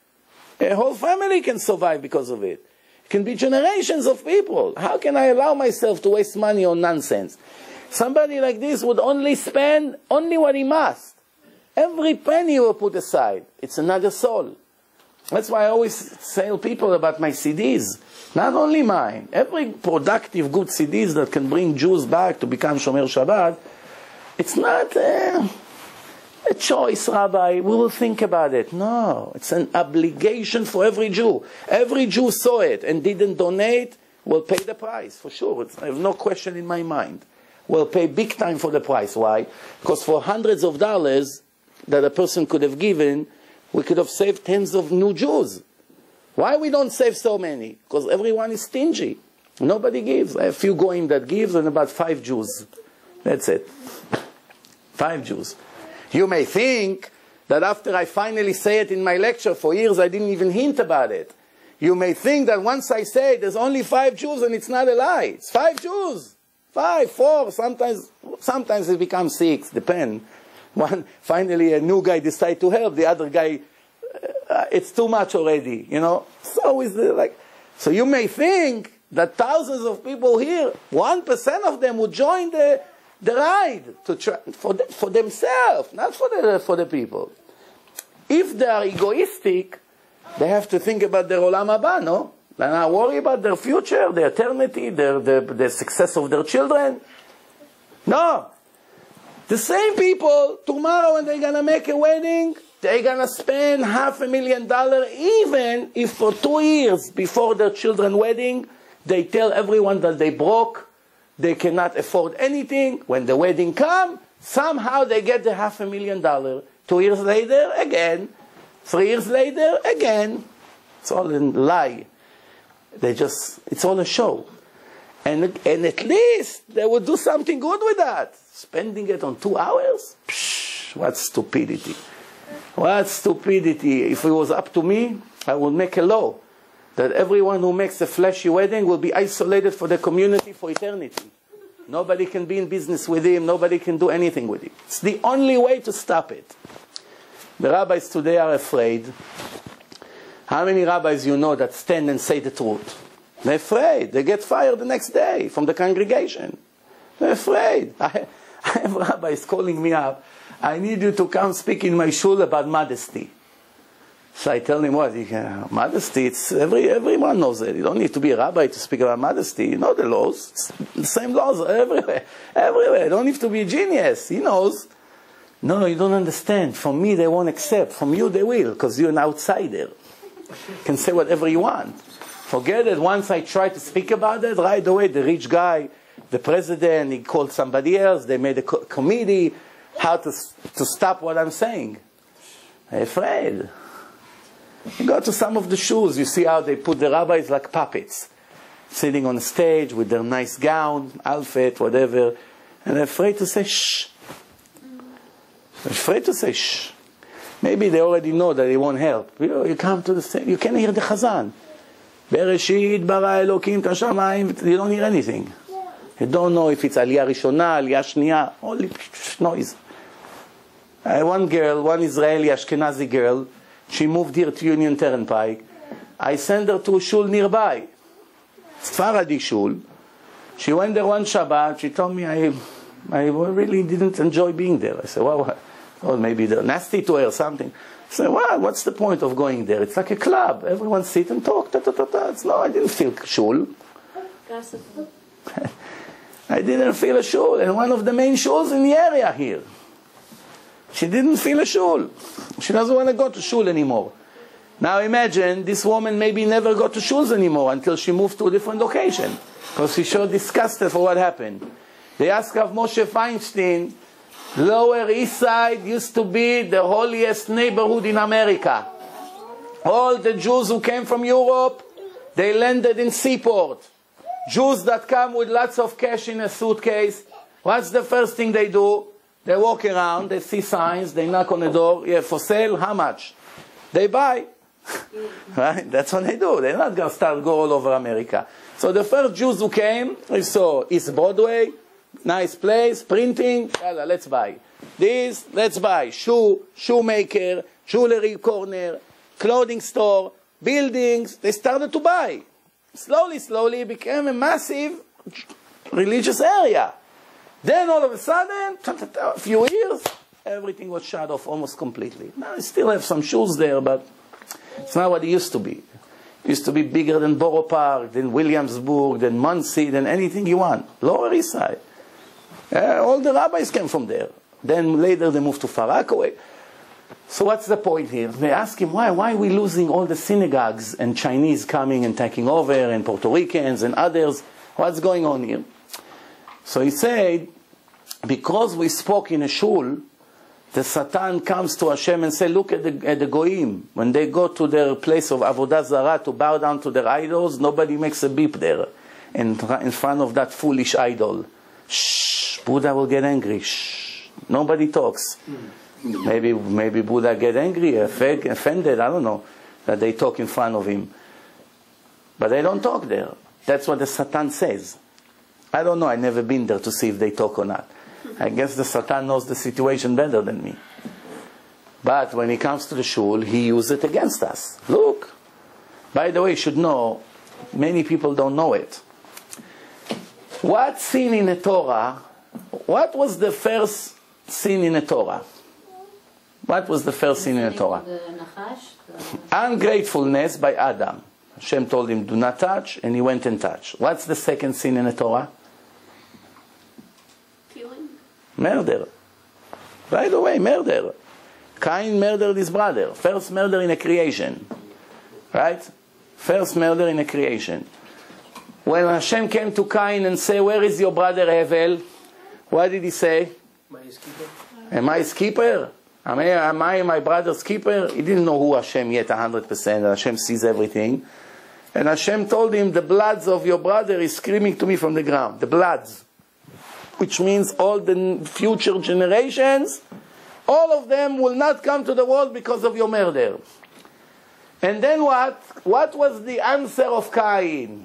A whole family can survive because of it. It can be generations of people. How can I allow myself to waste money on nonsense? Somebody like this would only spend only what he must. Every penny he will put aside. It's another soul. That's why I always tell people about my C Ds. Not only mine. Every productive, good C Ds that can bring Jews back to become Shomer Shabbat. It's not uh, a choice, Rabbi. We will think about it. No. It's an obligation for every Jew. Every Jew saw it and didn't donate will pay the price, for sure. It's, I have no question in my mind. Will pay big time for the price. Why? Because for hundreds of dollars that a person could have given, we could have saved tens of new Jews. Why we don't save so many? Because everyone is stingy. Nobody gives. I have a few goyim that gives and about five Jews. That's it. Five Jews. You may think that after I finally say it in my lecture, for years I didn't even hint about it. You may think that once I say it, there's only five Jews and it's not a lie. It's five Jews. Five, four, sometimes, sometimes it becomes six, depend. One, finally a new guy decides to help, the other guy, uh, it's too much already, you know. So is the, like, so you may think that thousands of people here, one percent of them would join the, the ride to try, for, the, for themselves, not for the, for the people. If they are egoistic, they have to think about their olam haba, no? They're not worry about their future, their eternity, their, their, the success of their children. No. The same people, tomorrow when they're going to make a wedding, they're going to spend half a million dollars, even if for two years before their children's wedding, they tell everyone that they broke, they cannot afford anything. When the wedding comes, somehow they get the half a million dollars. Two years later, again. Three years later, again. It's all a lie. They just, it's all a show. And, and at least they would do something good with that. Spending it on two hours? Psh, what stupidity. What stupidity. If it was up to me, I would make a law that everyone who makes a flashy wedding will be isolated for the community for eternity. Nobody can be in business with him. Nobody can do anything with him. It's the only way to stop it. The rabbis today are afraid. How many rabbis you know that stand and say the truth? They're afraid. They get fired the next day from the congregation. They're afraid. I, I have rabbis calling me up. I need you to come speak in my shul about modesty. So I tell him what? He can, modesty, it's every, everyone knows it. You don't need to be a rabbi to speak about modesty. You know the laws. It's the same laws everywhere. Everywhere. You don't need to be a genius. He knows. No, you don't understand. From me, they won't accept. From you, they will, because you're an outsider. You can say whatever you want. Forget it. Once I try to speak about it, right away, the rich guy, the president, he called somebody else. They made a co committee how to, to stop what I'm saying. I'm afraid. You go to some of the shuls, you see how they put the rabbis like puppets, sitting on the stage with their nice gown, outfit, whatever, and they're afraid to say shh. They're afraid to say shh. Maybe they already know that they won't help. You know, you come to the stage, you can hear the chazan. Bereshit bara Elokim tashamayim. You don't hear anything. You don't know if it's aliyah rishona, aliyah shniya, only noise. Uh, one girl, one Israeli Ashkenazi girl, she moved here to Union Turnpike. I sent her to a shul nearby, Sfaradi shul. She went there one Shabbat. She told me, I, I really didn't enjoy being there. I said, well, well maybe they're nasty to her or something. I said, well, what's the point of going there? It's like a club. Everyone sit and talk. Ta, ta, ta, ta. It's, no, I didn't feel shul. I didn't feel a shul. And one of the main shuls in the area here. She didn't feel a shul. She doesn't want to go to shul anymore. Now imagine this woman maybe never got to shuls anymore until she moved to a different location. Because she's so disgusted for what happened. They asked of Moshe Feinstein, Lower East Side used to be the holiest neighborhood in America. All the Jews who came from Europe, they landed in Seaport. Jews that come with lots of cash in a suitcase, what's the first thing they do? They walk around, they see signs, they knock on the door, yeah, for sale, how much? They buy. Right? That's what they do. They're not going to start go all over America. So the first Jews who came, we saw East Broadway, nice place, printing, yalla, let's buy. This, let's buy. Shoe, shoemaker, jewelry corner, clothing store, buildings. They started to buy. Slowly, slowly it became a massive religious area. Then all of a sudden, a few years, everything was shut off almost completely. Now I still have some shoes there, but it's not what it used to be. It used to be bigger than Borough Park, than Williamsburg, than Muncie, than anything you want. Lower East Side. Uh, all the rabbis came from there. Then later they moved to Far Rockaway. So what's the point here? They ask him, why? Why are we losing all the synagogues and Chinese coming and taking over and Puerto Ricans and others? What's going on here? So he said, because we spoke in a shul, the Satan comes to Hashem and say, look at the, at the Goyim. When they go to their place of Avodah Zarah to bow down to their idols, nobody makes a beep there in, in front of that foolish idol. Shh, Buddha will get angry. Shh, nobody talks. Maybe, maybe Buddha get angry, offended, I don't know, that they talk in front of him. But they don't talk there. That's what the Satan says. I don't know, I've never been there to see if they talk or not. I guess the Satan knows the situation better than me. But when he comes to the shul, he uses it against us. Look. By the way, you should know, many people don't know it. What sin in the Torah, what was the first sin in the Torah? What was the first sin in the Torah? Ungratefulness by Adam. Hashem told him, do not touch, and he went and touched. What's the second sin in the Torah? Killing. Murder. By the way, murder. Cain murdered his brother. First murder in a creation. Right? First murder in a creation. When Hashem came to Cain and said, where is your brother Hevel? What did he say? Am I his keeper? Am I his keeper? Am I, am I my brother's keeper? He didn't know who Hashem yet, one hundred percent. Hashem sees everything. And Hashem told him, the bloods of your brother is screaming to me from the ground. The bloods. Which means all the future generations, all of them will not come to the world because of your murder. And then what? What was the answer of Cain?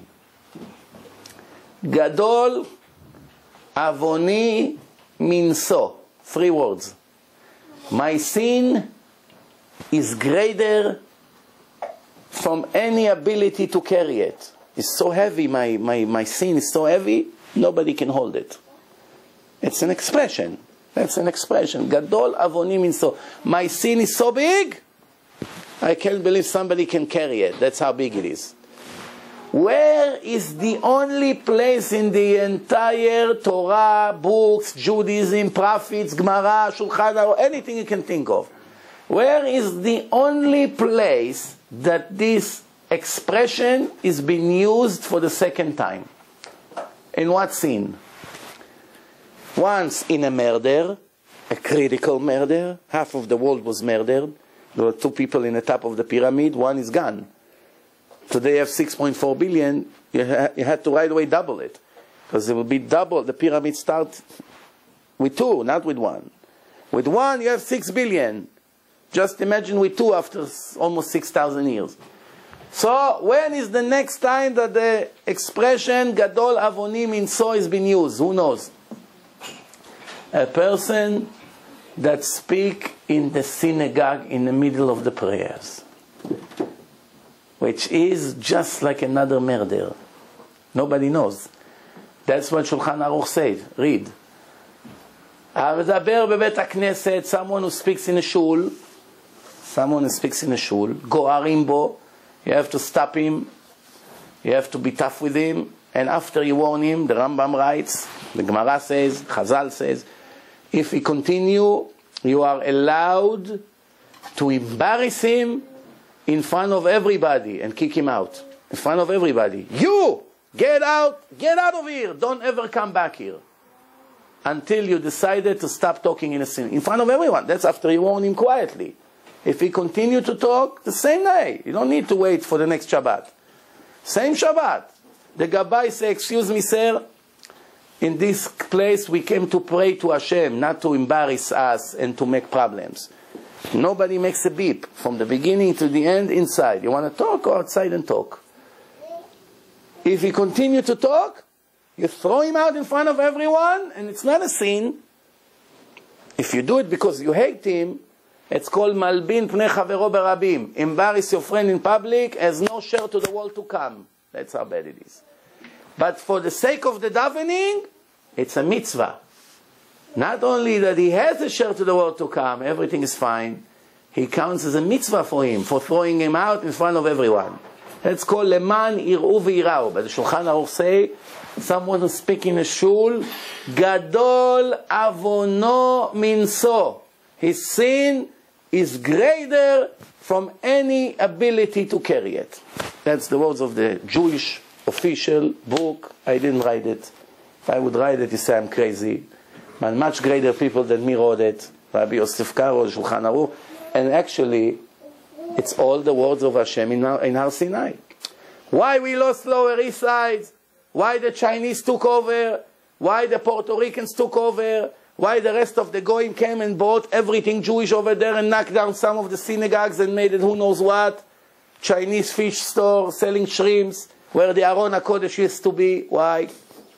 Gadol avoni minso. Three words. My sin is greater from any ability to carry it. It's so heavy, my, my, my sin is so heavy, nobody can hold it. It's an expression. That's an expression. Gadol avoni minso. My sin is so big, I can't believe somebody can carry it. That's how big it is. Where is the only place in the entire Torah, books, Judaism, prophets, Gemara, Shulchan Aruch, anything you can think of? Where is the only place that this expression is being used for the second time? In what sin? Once in a murder, a critical murder, half of the world was murdered. There were two people in the top of the pyramid, one is gone. Today you have six point four billion, you, ha you had to right away double it. Because it will be double, the pyramid starts with two, not with one. With one you have six billion. Just imagine with two after almost six thousand years. So when is the next time that the expression Gadol Avonim Inso is being used? Who knows? A person that speak in the synagogue in the middle of the prayers, which is just like another murder. Nobody knows. That's what Shulchan Aruch said. Read. Avazaber bebet hakneset, someone who speaks in a shul, someone who speaks in a shul, goarim bo, you have to stop him, you have to be tough with him, and after you warn him, the Rambam writes, the Gemara says, Chazal says, if he continue, you are allowed to embarrass him in front of everybody and kick him out. In front of everybody. You! Get out! Get out of here! Don't ever come back here. Until you decided to stop talking in a sin. In front of everyone. That's after you warn him quietly. If he continue to talk, the same day. You don't need to wait for the next Shabbat. Same Shabbat. The Gabbai say, excuse me, sir, in this place we came to pray to Hashem, not to embarrass us and to make problems. Nobody makes a beep from the beginning to the end inside. You want to talk, go outside and talk. If he continue to talk, you throw him out in front of everyone, and it's not a sin. If you do it because you hate him, it's called malbin pnei chavero berabim. Embarrass your friend in public as no share to the world to come. That's how bad it is. But for the sake of the davening, it's a mitzvah. Not only that he has a share to the world to come, everything is fine. He counts as a mitzvah for him, for throwing him out in front of everyone. That's called leman ir'u v'irau. But the Shulchan Aruch say, someone who speaks in a shul, gadol avono minso. His sin is greater from any ability to carry it. That's the words of the Jewish official book. I didn't write it. If I would write it, you say I'm crazy. But much greater people than me wrote it. Rabbi Yosef Karo, Shulchan Aruch. And actually, it's all the words of Hashem in, in Har Sinai. Why we lost Lower East Side? Why the Chinese took over? Why the Puerto Ricans took over? Why the rest of the Goyim came and bought everything Jewish over there and knocked down some of the synagogues and made it who knows what? Chinese fish store selling shrimps where the Aron HaKodesh used to be. Why?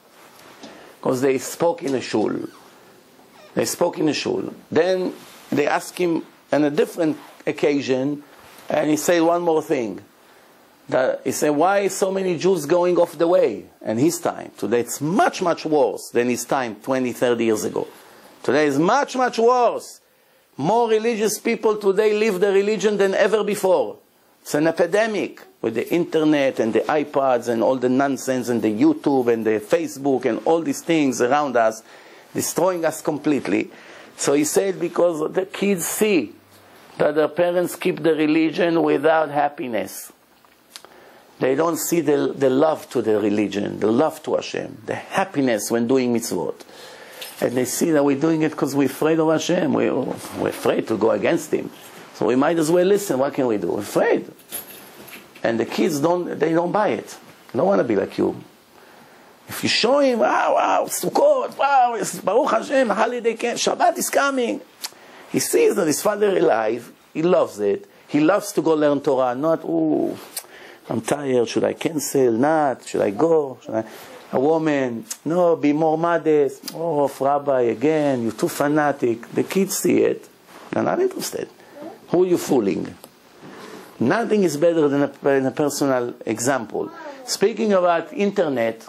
Because they spoke in a shul. They spoke in a shul. Then they asked him on a different occasion, and he said one more thing. That he said, why so many Jews going off the way? And his time. Today it's much, much worse than his time twenty, thirty years ago. Today is much, much worse. More religious people today live the religion than ever before. It's an epidemic with the internet and the iPads and all the nonsense and the YouTube and the Facebook and all these things around us, destroying us completely. So he said because the kids see that their parents keep the religion without happiness. They don't see the, the love to the religion, the love to Hashem, the happiness when doing mitzvot. And they see that we're doing it because we're afraid of Hashem. We're, we're afraid to go against Him. So we might as well listen. What can we do? We're afraid. And the kids, don't, they don't buy it. They don't want to be like you. If you show him, wow, wow, Sukkot, wow, it's Baruch Hashem, holiday, Shabbat is coming. He sees that his father is alive. He loves it. He loves to go learn Torah, not, ooh, I'm tired, should I cancel, not, should I go, should I? A woman, no, be more modest, oh, Rabbi, again, you're too fanatic. The kids see it, they're not interested. Who are you fooling? Nothing is better than a, than a personal example. Speaking about internet,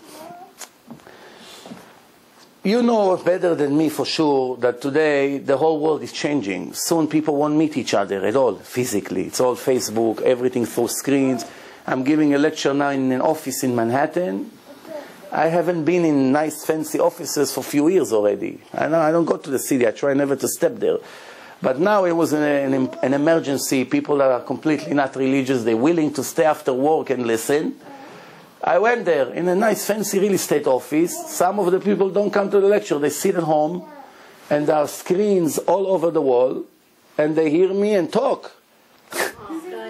you know better than me for sure that today the whole world is changing. Soon people won't meet each other at all, physically. It's all Facebook, everything through screens. I'm giving a lecture now in an office in Manhattan. I haven't been in nice fancy offices for a few years already. I, know, I don't go to the city, I try never to step there. But now it was an, an, an emergency. People that are completely not religious, they're willing to stay after work and listen. I went there in a nice fancy real estate office. Some of the people don't come to the lecture, they sit at home and there are screens all over the wall and they hear me and talk.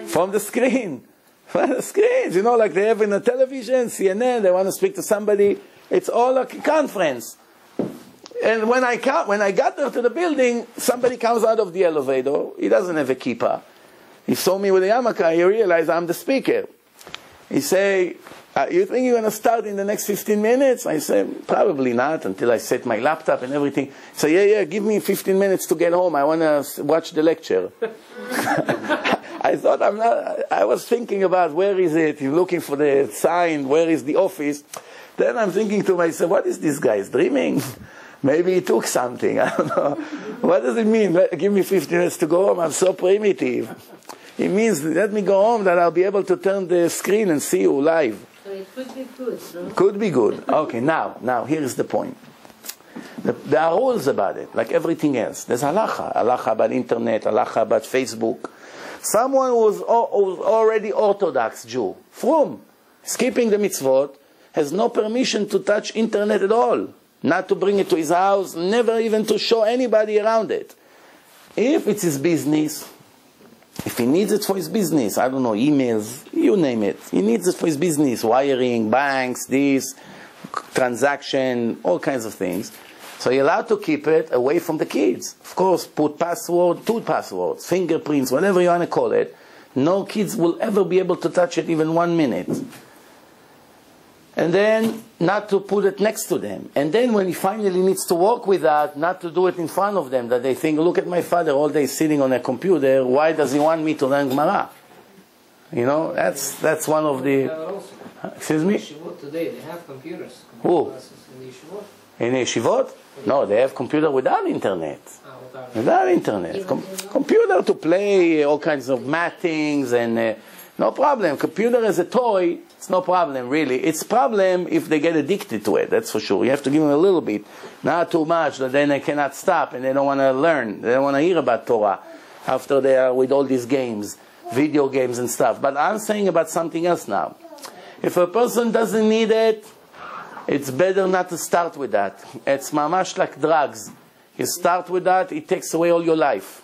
From the screen. From the screens, you know, like they have in the television, C N N, they want to speak to somebody. It's all a conference. And when I, when I got there to the building, somebody comes out of the elevator. He doesn't have a kippah. He saw me with a yarmulke. He realized I'm the speaker. He say, uh, you think you're going to start in the next fifteen minutes? I say, probably not, until I set my laptop and everything. He say, yeah, yeah, give me fifteen minutes to get home. I want to watch the lecture. I thought I'm not, I was thinking about where is it? He's looking for the sign, where is the office? Then I'm thinking to myself, what is this guy? Is dreaming? Maybe he took something. I don't know. What does it mean? Give me fifteen minutes to go home. I'm so primitive. It means let me go home that I'll be able to turn the screen and see you live. So it could be good, no? Could be good. Okay, now, now here is the point. The, there are rules about it, like everything else. There's halacha. Halacha about internet, halacha about Facebook. Someone who's, who's already Orthodox Jew, from skipping the mitzvot, has no permission to touch internet at all. Not to bring it to his house, never even to show anybody around it. If it's his business, if he needs it for his business, I don't know, emails, you name it. He needs it for his business, wiring, banks, this, transaction, all kinds of things. So you're allowed to keep it away from the kids. Of course, put password, two passwords, fingerprints, whatever you want to call it. No kids will ever be able to touch it even one minute. And then not to put it next to them. And then when he finally needs to work with that, not to do it in front of them, that they think, look at my father all day sitting on a computer, why does he want me to learn Gemara? You know, that's that's one of the... Excuse me? Today they have computers. Who? In the yeshivot? In yeshivot? No, they have computer without internet. Ah, without Without internet. Com computer to play all kinds of mattings and... Uh, no problem. Computer as a toy, it's no problem, really. It's problem if they get addicted to it, that's for sure. You have to give them a little bit, not too much, that then they cannot stop and they don't want to learn. They don't want to hear about Torah after they are with all these games, video games and stuff. But I'm saying about something else now. If a person doesn't need it, it's better not to start with that. It's mamash like drugs. You start with that, it takes away all your life.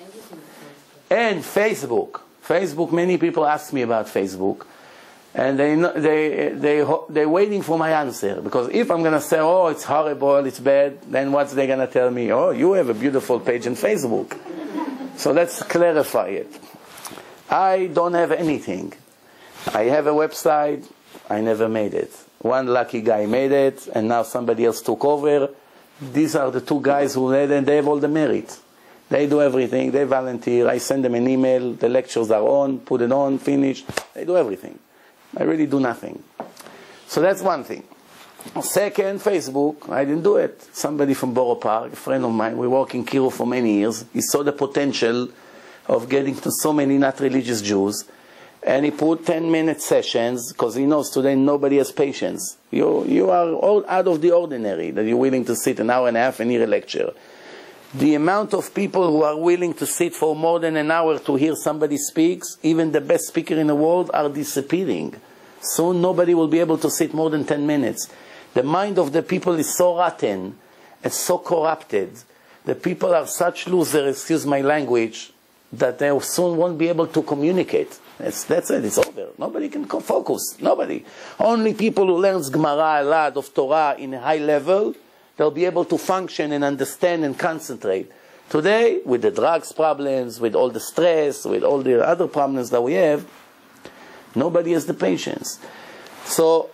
And Facebook. Facebook, many people ask me about Facebook, and they, they, they, they're waiting for my answer, because if I'm going to say, oh, it's horrible, it's bad, then what's they going to tell me? Oh, you have a beautiful page on Facebook. So let's clarify it. I don't have anything. I have a website, I never made it. One lucky guy made it, and now somebody else took over. These are the two guys who made it, and they have all the merit. They do everything, they volunteer, I send them an email, the lectures are on, put it on, finished. They do everything. I really do nothing. So that's one thing. Second, Facebook, I didn't do it. Somebody from Borough Park, a friend of mine, we worked in Kiro for many years. He saw the potential of getting to so many not religious Jews. And he put ten minute sessions, because he knows today nobody has patience. You, you are all out of the ordinary, that you're willing to sit an hour and a half and hear a lecture. The amount of people who are willing to sit for more than an hour to hear somebody speaks, even the best speaker in the world, are disappearing. Soon nobody will be able to sit more than ten minutes. The mind of the people is so rotten and so corrupted. The people are such losers, excuse my language, that they soon won't be able to communicate. That's, that's it, it's over. Nobody can focus, nobody. Only people who learn Gemara a lot, of Torah in a high level, they'll be able to function and understand and concentrate. Today, with the drugs problems, with all the stress, with all the other problems that we have, nobody has the patience. So,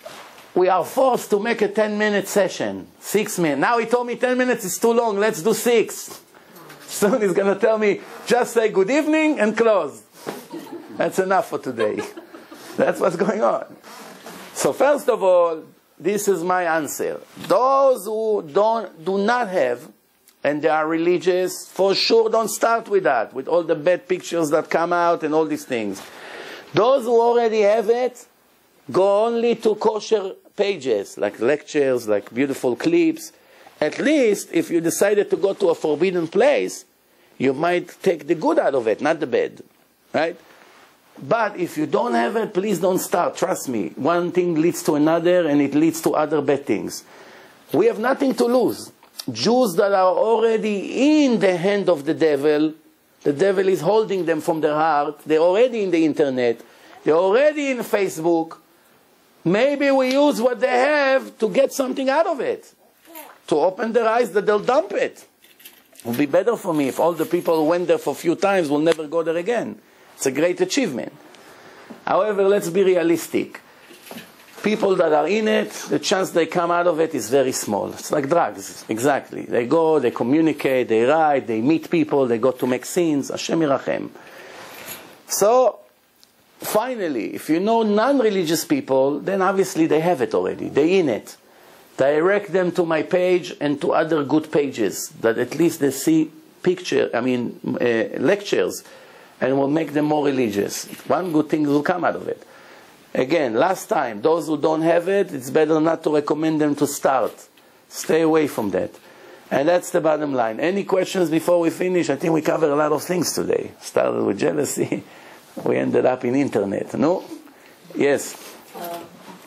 we are forced to make a ten minute session, six minutes. Now he told me ten minutes is too long, let's do six. Soon he's going to tell me, just say good evening and close. That's enough for today. That's what's going on. So first of all, this is my answer. Those who don't, do not have, and they are religious, for sure don't start with that, with all the bad pictures that come out and all these things. Those who already have it, go only to kosher pages, like lectures, like beautiful clips. At least, if you decided to go to a forbidden place, you might take the good out of it, not the bad. Right? But if you don't have it, please don't start. Trust me. One thing leads to another, and it leads to other bad things. We have nothing to lose. Jews that are already in the hand of the devil, The devil is holding them from their heart. They're already in the internet. They're already in Facebook. Maybe we use what they have to get something out of it. To open their eyes that they'll dump it. It would be better for me if all the people who went there for a few times will never go there again. It's a great achievement. However, let's be realistic. People that are in it, the chance they come out of it is very small. It's like drugs, exactly. They go, they communicate, they write, they meet people, they go to make scenes. Hashem Yirachem. So, finally, if you know non-religious people, then obviously they have it already. They're in it. Direct them to my page and to other good pages, that at least they see picture, I mean, uh, lectures, and will make them more religious. One good thing will come out of it. Again, last time, those who don't have it, it's better not to recommend them to start. Stay away from that. And that's the bottom line. Any questions before we finish? I think we covered a lot of things today. Started with jealousy. We ended up in internet. No? Yes? Uh,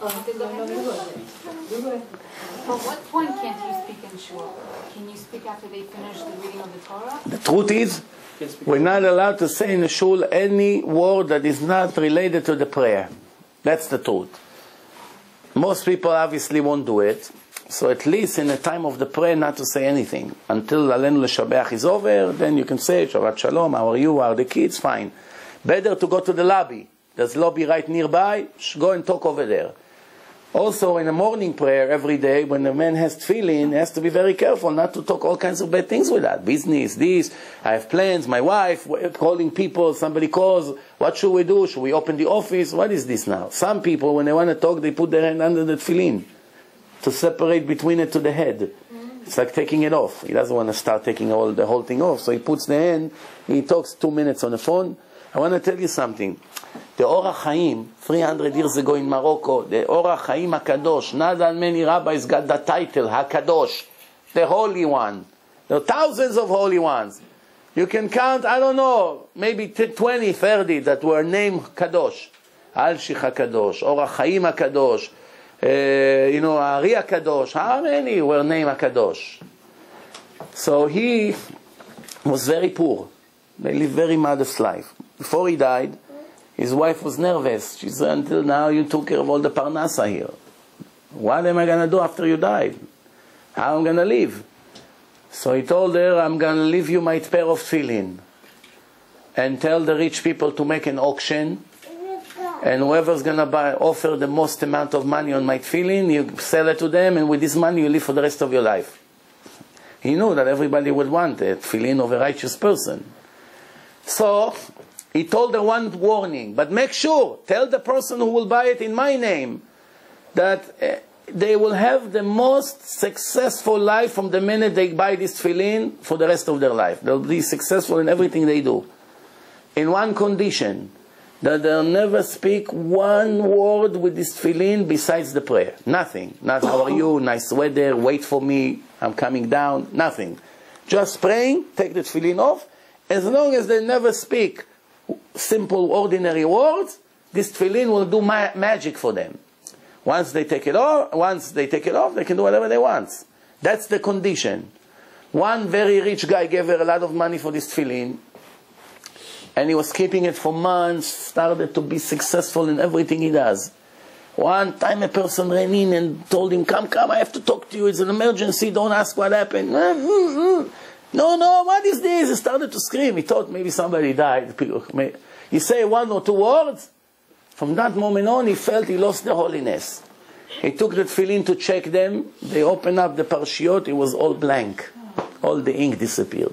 At what point can't you speak in shul? Can you speak after they finish the reading of the Torah? The truth is, we're not allowed to say in the shul any word that is not related to the prayer. That's the truth. Most people obviously won't do it. So at least in the time of the prayer, not to say anything. Until Alenu L'Shabeach is over, then you can say, Shabbat Shalom, how are you, how are the kids, fine. Better to go to the lobby. There's a lobby right nearby, go and talk over there. Also, in a morning prayer every day, when the man has tefillin, he has to be very careful not to talk all kinds of bad things with that. Business, this, I have plans, my wife, calling people, somebody calls, what should we do? Should we open the office? What is this now? Some people, when they want to talk, they put their hand under the tefillin to separate between it to the head. It's like taking it off. He doesn't want to start taking all the whole thing off, so he puts the hand, he talks two minutes on the phone. I want to tell you something. The Orach Chaim, three hundred years ago in Morocco, the Orach Chaim HaKadosh, not that many rabbis got the title, HaKadosh, the Holy One. There are thousands of Holy Ones. You can count, I don't know, maybe twenty, thirty that were named Kadosh. Al-Shich HaKadosh, Orach Chaim HaKadosh, uh, you know, Ari HaKadosh. How many were named HaKadosh? So he was very poor. They lived very modest life. Before he died, his wife was nervous. She said, until now you took care of all the parnasa here. What am I going to do after you died? How am I going to live? So he told her, I'm going to leave you my pair of tefillin. And tell the rich people to make an auction. And whoever's going to buy, offer the most amount of money on my tefillin, you sell it to them, and with this money you live for the rest of your life. He knew that everybody would want a tefillin of a righteous person. So he told her one warning, but make sure, tell the person who will buy it in my name, that uh, they will have the most successful life from the minute they buy this tefillin for the rest of their life. They'll be successful in everything they do. In one condition, that they'll never speak one word with this tefillin besides the prayer. Nothing. Not how are you, nice weather, wait for me, I'm coming down, nothing. Just praying, take the tefillin off. As long as they never speak simple, ordinary words, this tefillin will do ma magic for them. Once they take it off, once they take it off, they can do whatever they want. That's the condition. One very rich guy gave her a lot of money for this tefillin, and he was keeping it for months, started to be successful in everything he does. One time a person ran in and told him, come, come, I have to talk to you, it's an emergency, don't ask what happened. No, no, what is this? He started to scream. He thought maybe somebody died. He say one or two words. From that moment on, he felt he lost the holiness. He took the tefillin to check them. They opened up the parshiot. It was all blank. All the ink disappeared.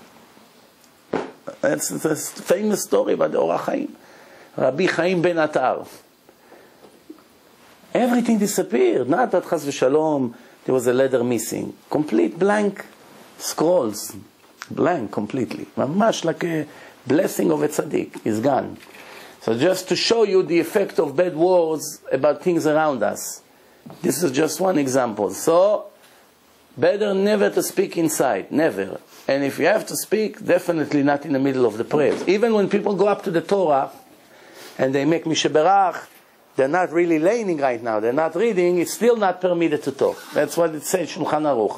That's the famous story about the Orach Chaim. Rabbi Chaim ben Atar. Everything disappeared. Not that Chas v'Shalom, there was a letter missing. Complete blank scrolls, blank completely. Mamash like a blessing of a tzaddik is gone. So just to show you the effect of bad words about things around us. This is just one example. So, better never to speak inside, never. And if you have to speak, definitely not in the middle of the prayers. Even when people go up to the Torah and they make misheberach, they're not really learning right now, they're not reading, it's still not permitted to talk. That's what it says, Shulchan Aruch.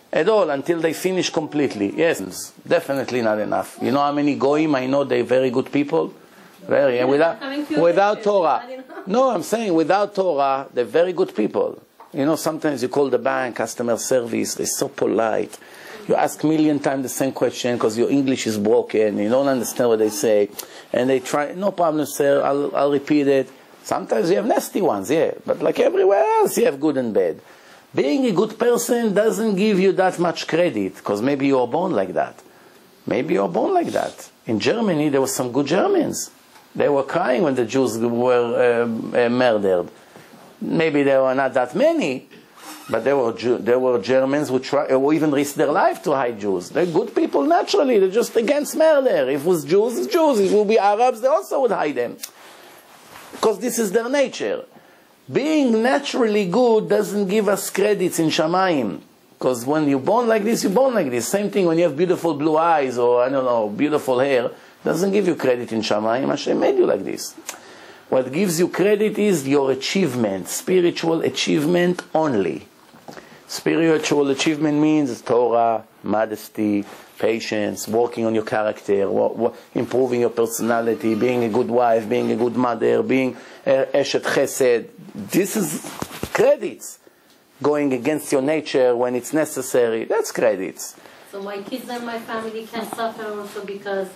At all, until they finish completely. Yes, definitely not enough. You know how many goyim I know they're very good people? Very. And without, without Torah. No, I'm saying without Torah, they're very good people. You know, sometimes you call the bank, customer service, they're so polite. You ask a million times the same question because your English is broken, you don't understand what they say. And they try, no problem, sir, I'll, I'll repeat it. Sometimes you have nasty ones, yeah. But like everywhere else, you have good and bad. Being a good person doesn't give you that much credit, because maybe you were born like that. Maybe you were born like that. In Germany, there were some good Germans. They were crying when the Jews were uh, uh, murdered. Maybe there were not that many, but there were, there were Germans who, try, who even risked their life to hide Jews. They're good people naturally. They're just against murder. If it was Jews, it's Jews. If it would be Arabs, they also would hide them. Because this is their nature. Being naturally good doesn't give us credits in Shamayim. Because when you're born like this, you're born like this. Same thing when you have beautiful blue eyes or, I don't know, beautiful hair. Doesn't give you credit in Shamayim. Hashem made you like this. What gives you credit is your achievement. Spiritual achievement only. Spiritual achievement means Torah, modesty, patience, working on your character, improving your personality, being a good wife, being a good mother, being eshet chesed. This is credits. Going against your nature when it's necessary, that's credits. So my kids and my family can suffer also because...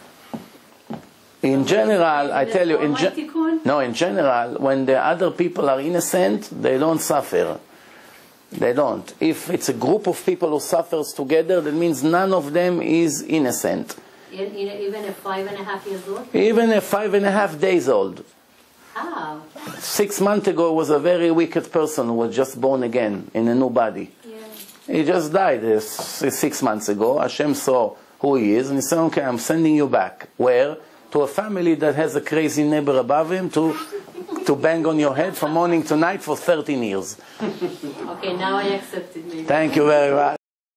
In general, I tell you, in ge no, in general, when the other people are innocent, they don't suffer. They don't. If it's a group of people who suffers together, that means none of them is innocent. Even a five and a half years old? Even a five and a half days old. How? Six months ago was a very wicked person who was just born again in a new body. Yeah. He just died uh, six months ago. Hashem saw who he is and he said, okay, I'm sending you back. Where? To a family that has a crazy neighbor above him to, to bang on your head from morning to night for thirteen years. Okay, now I accept it. Maybe. Thank you very much.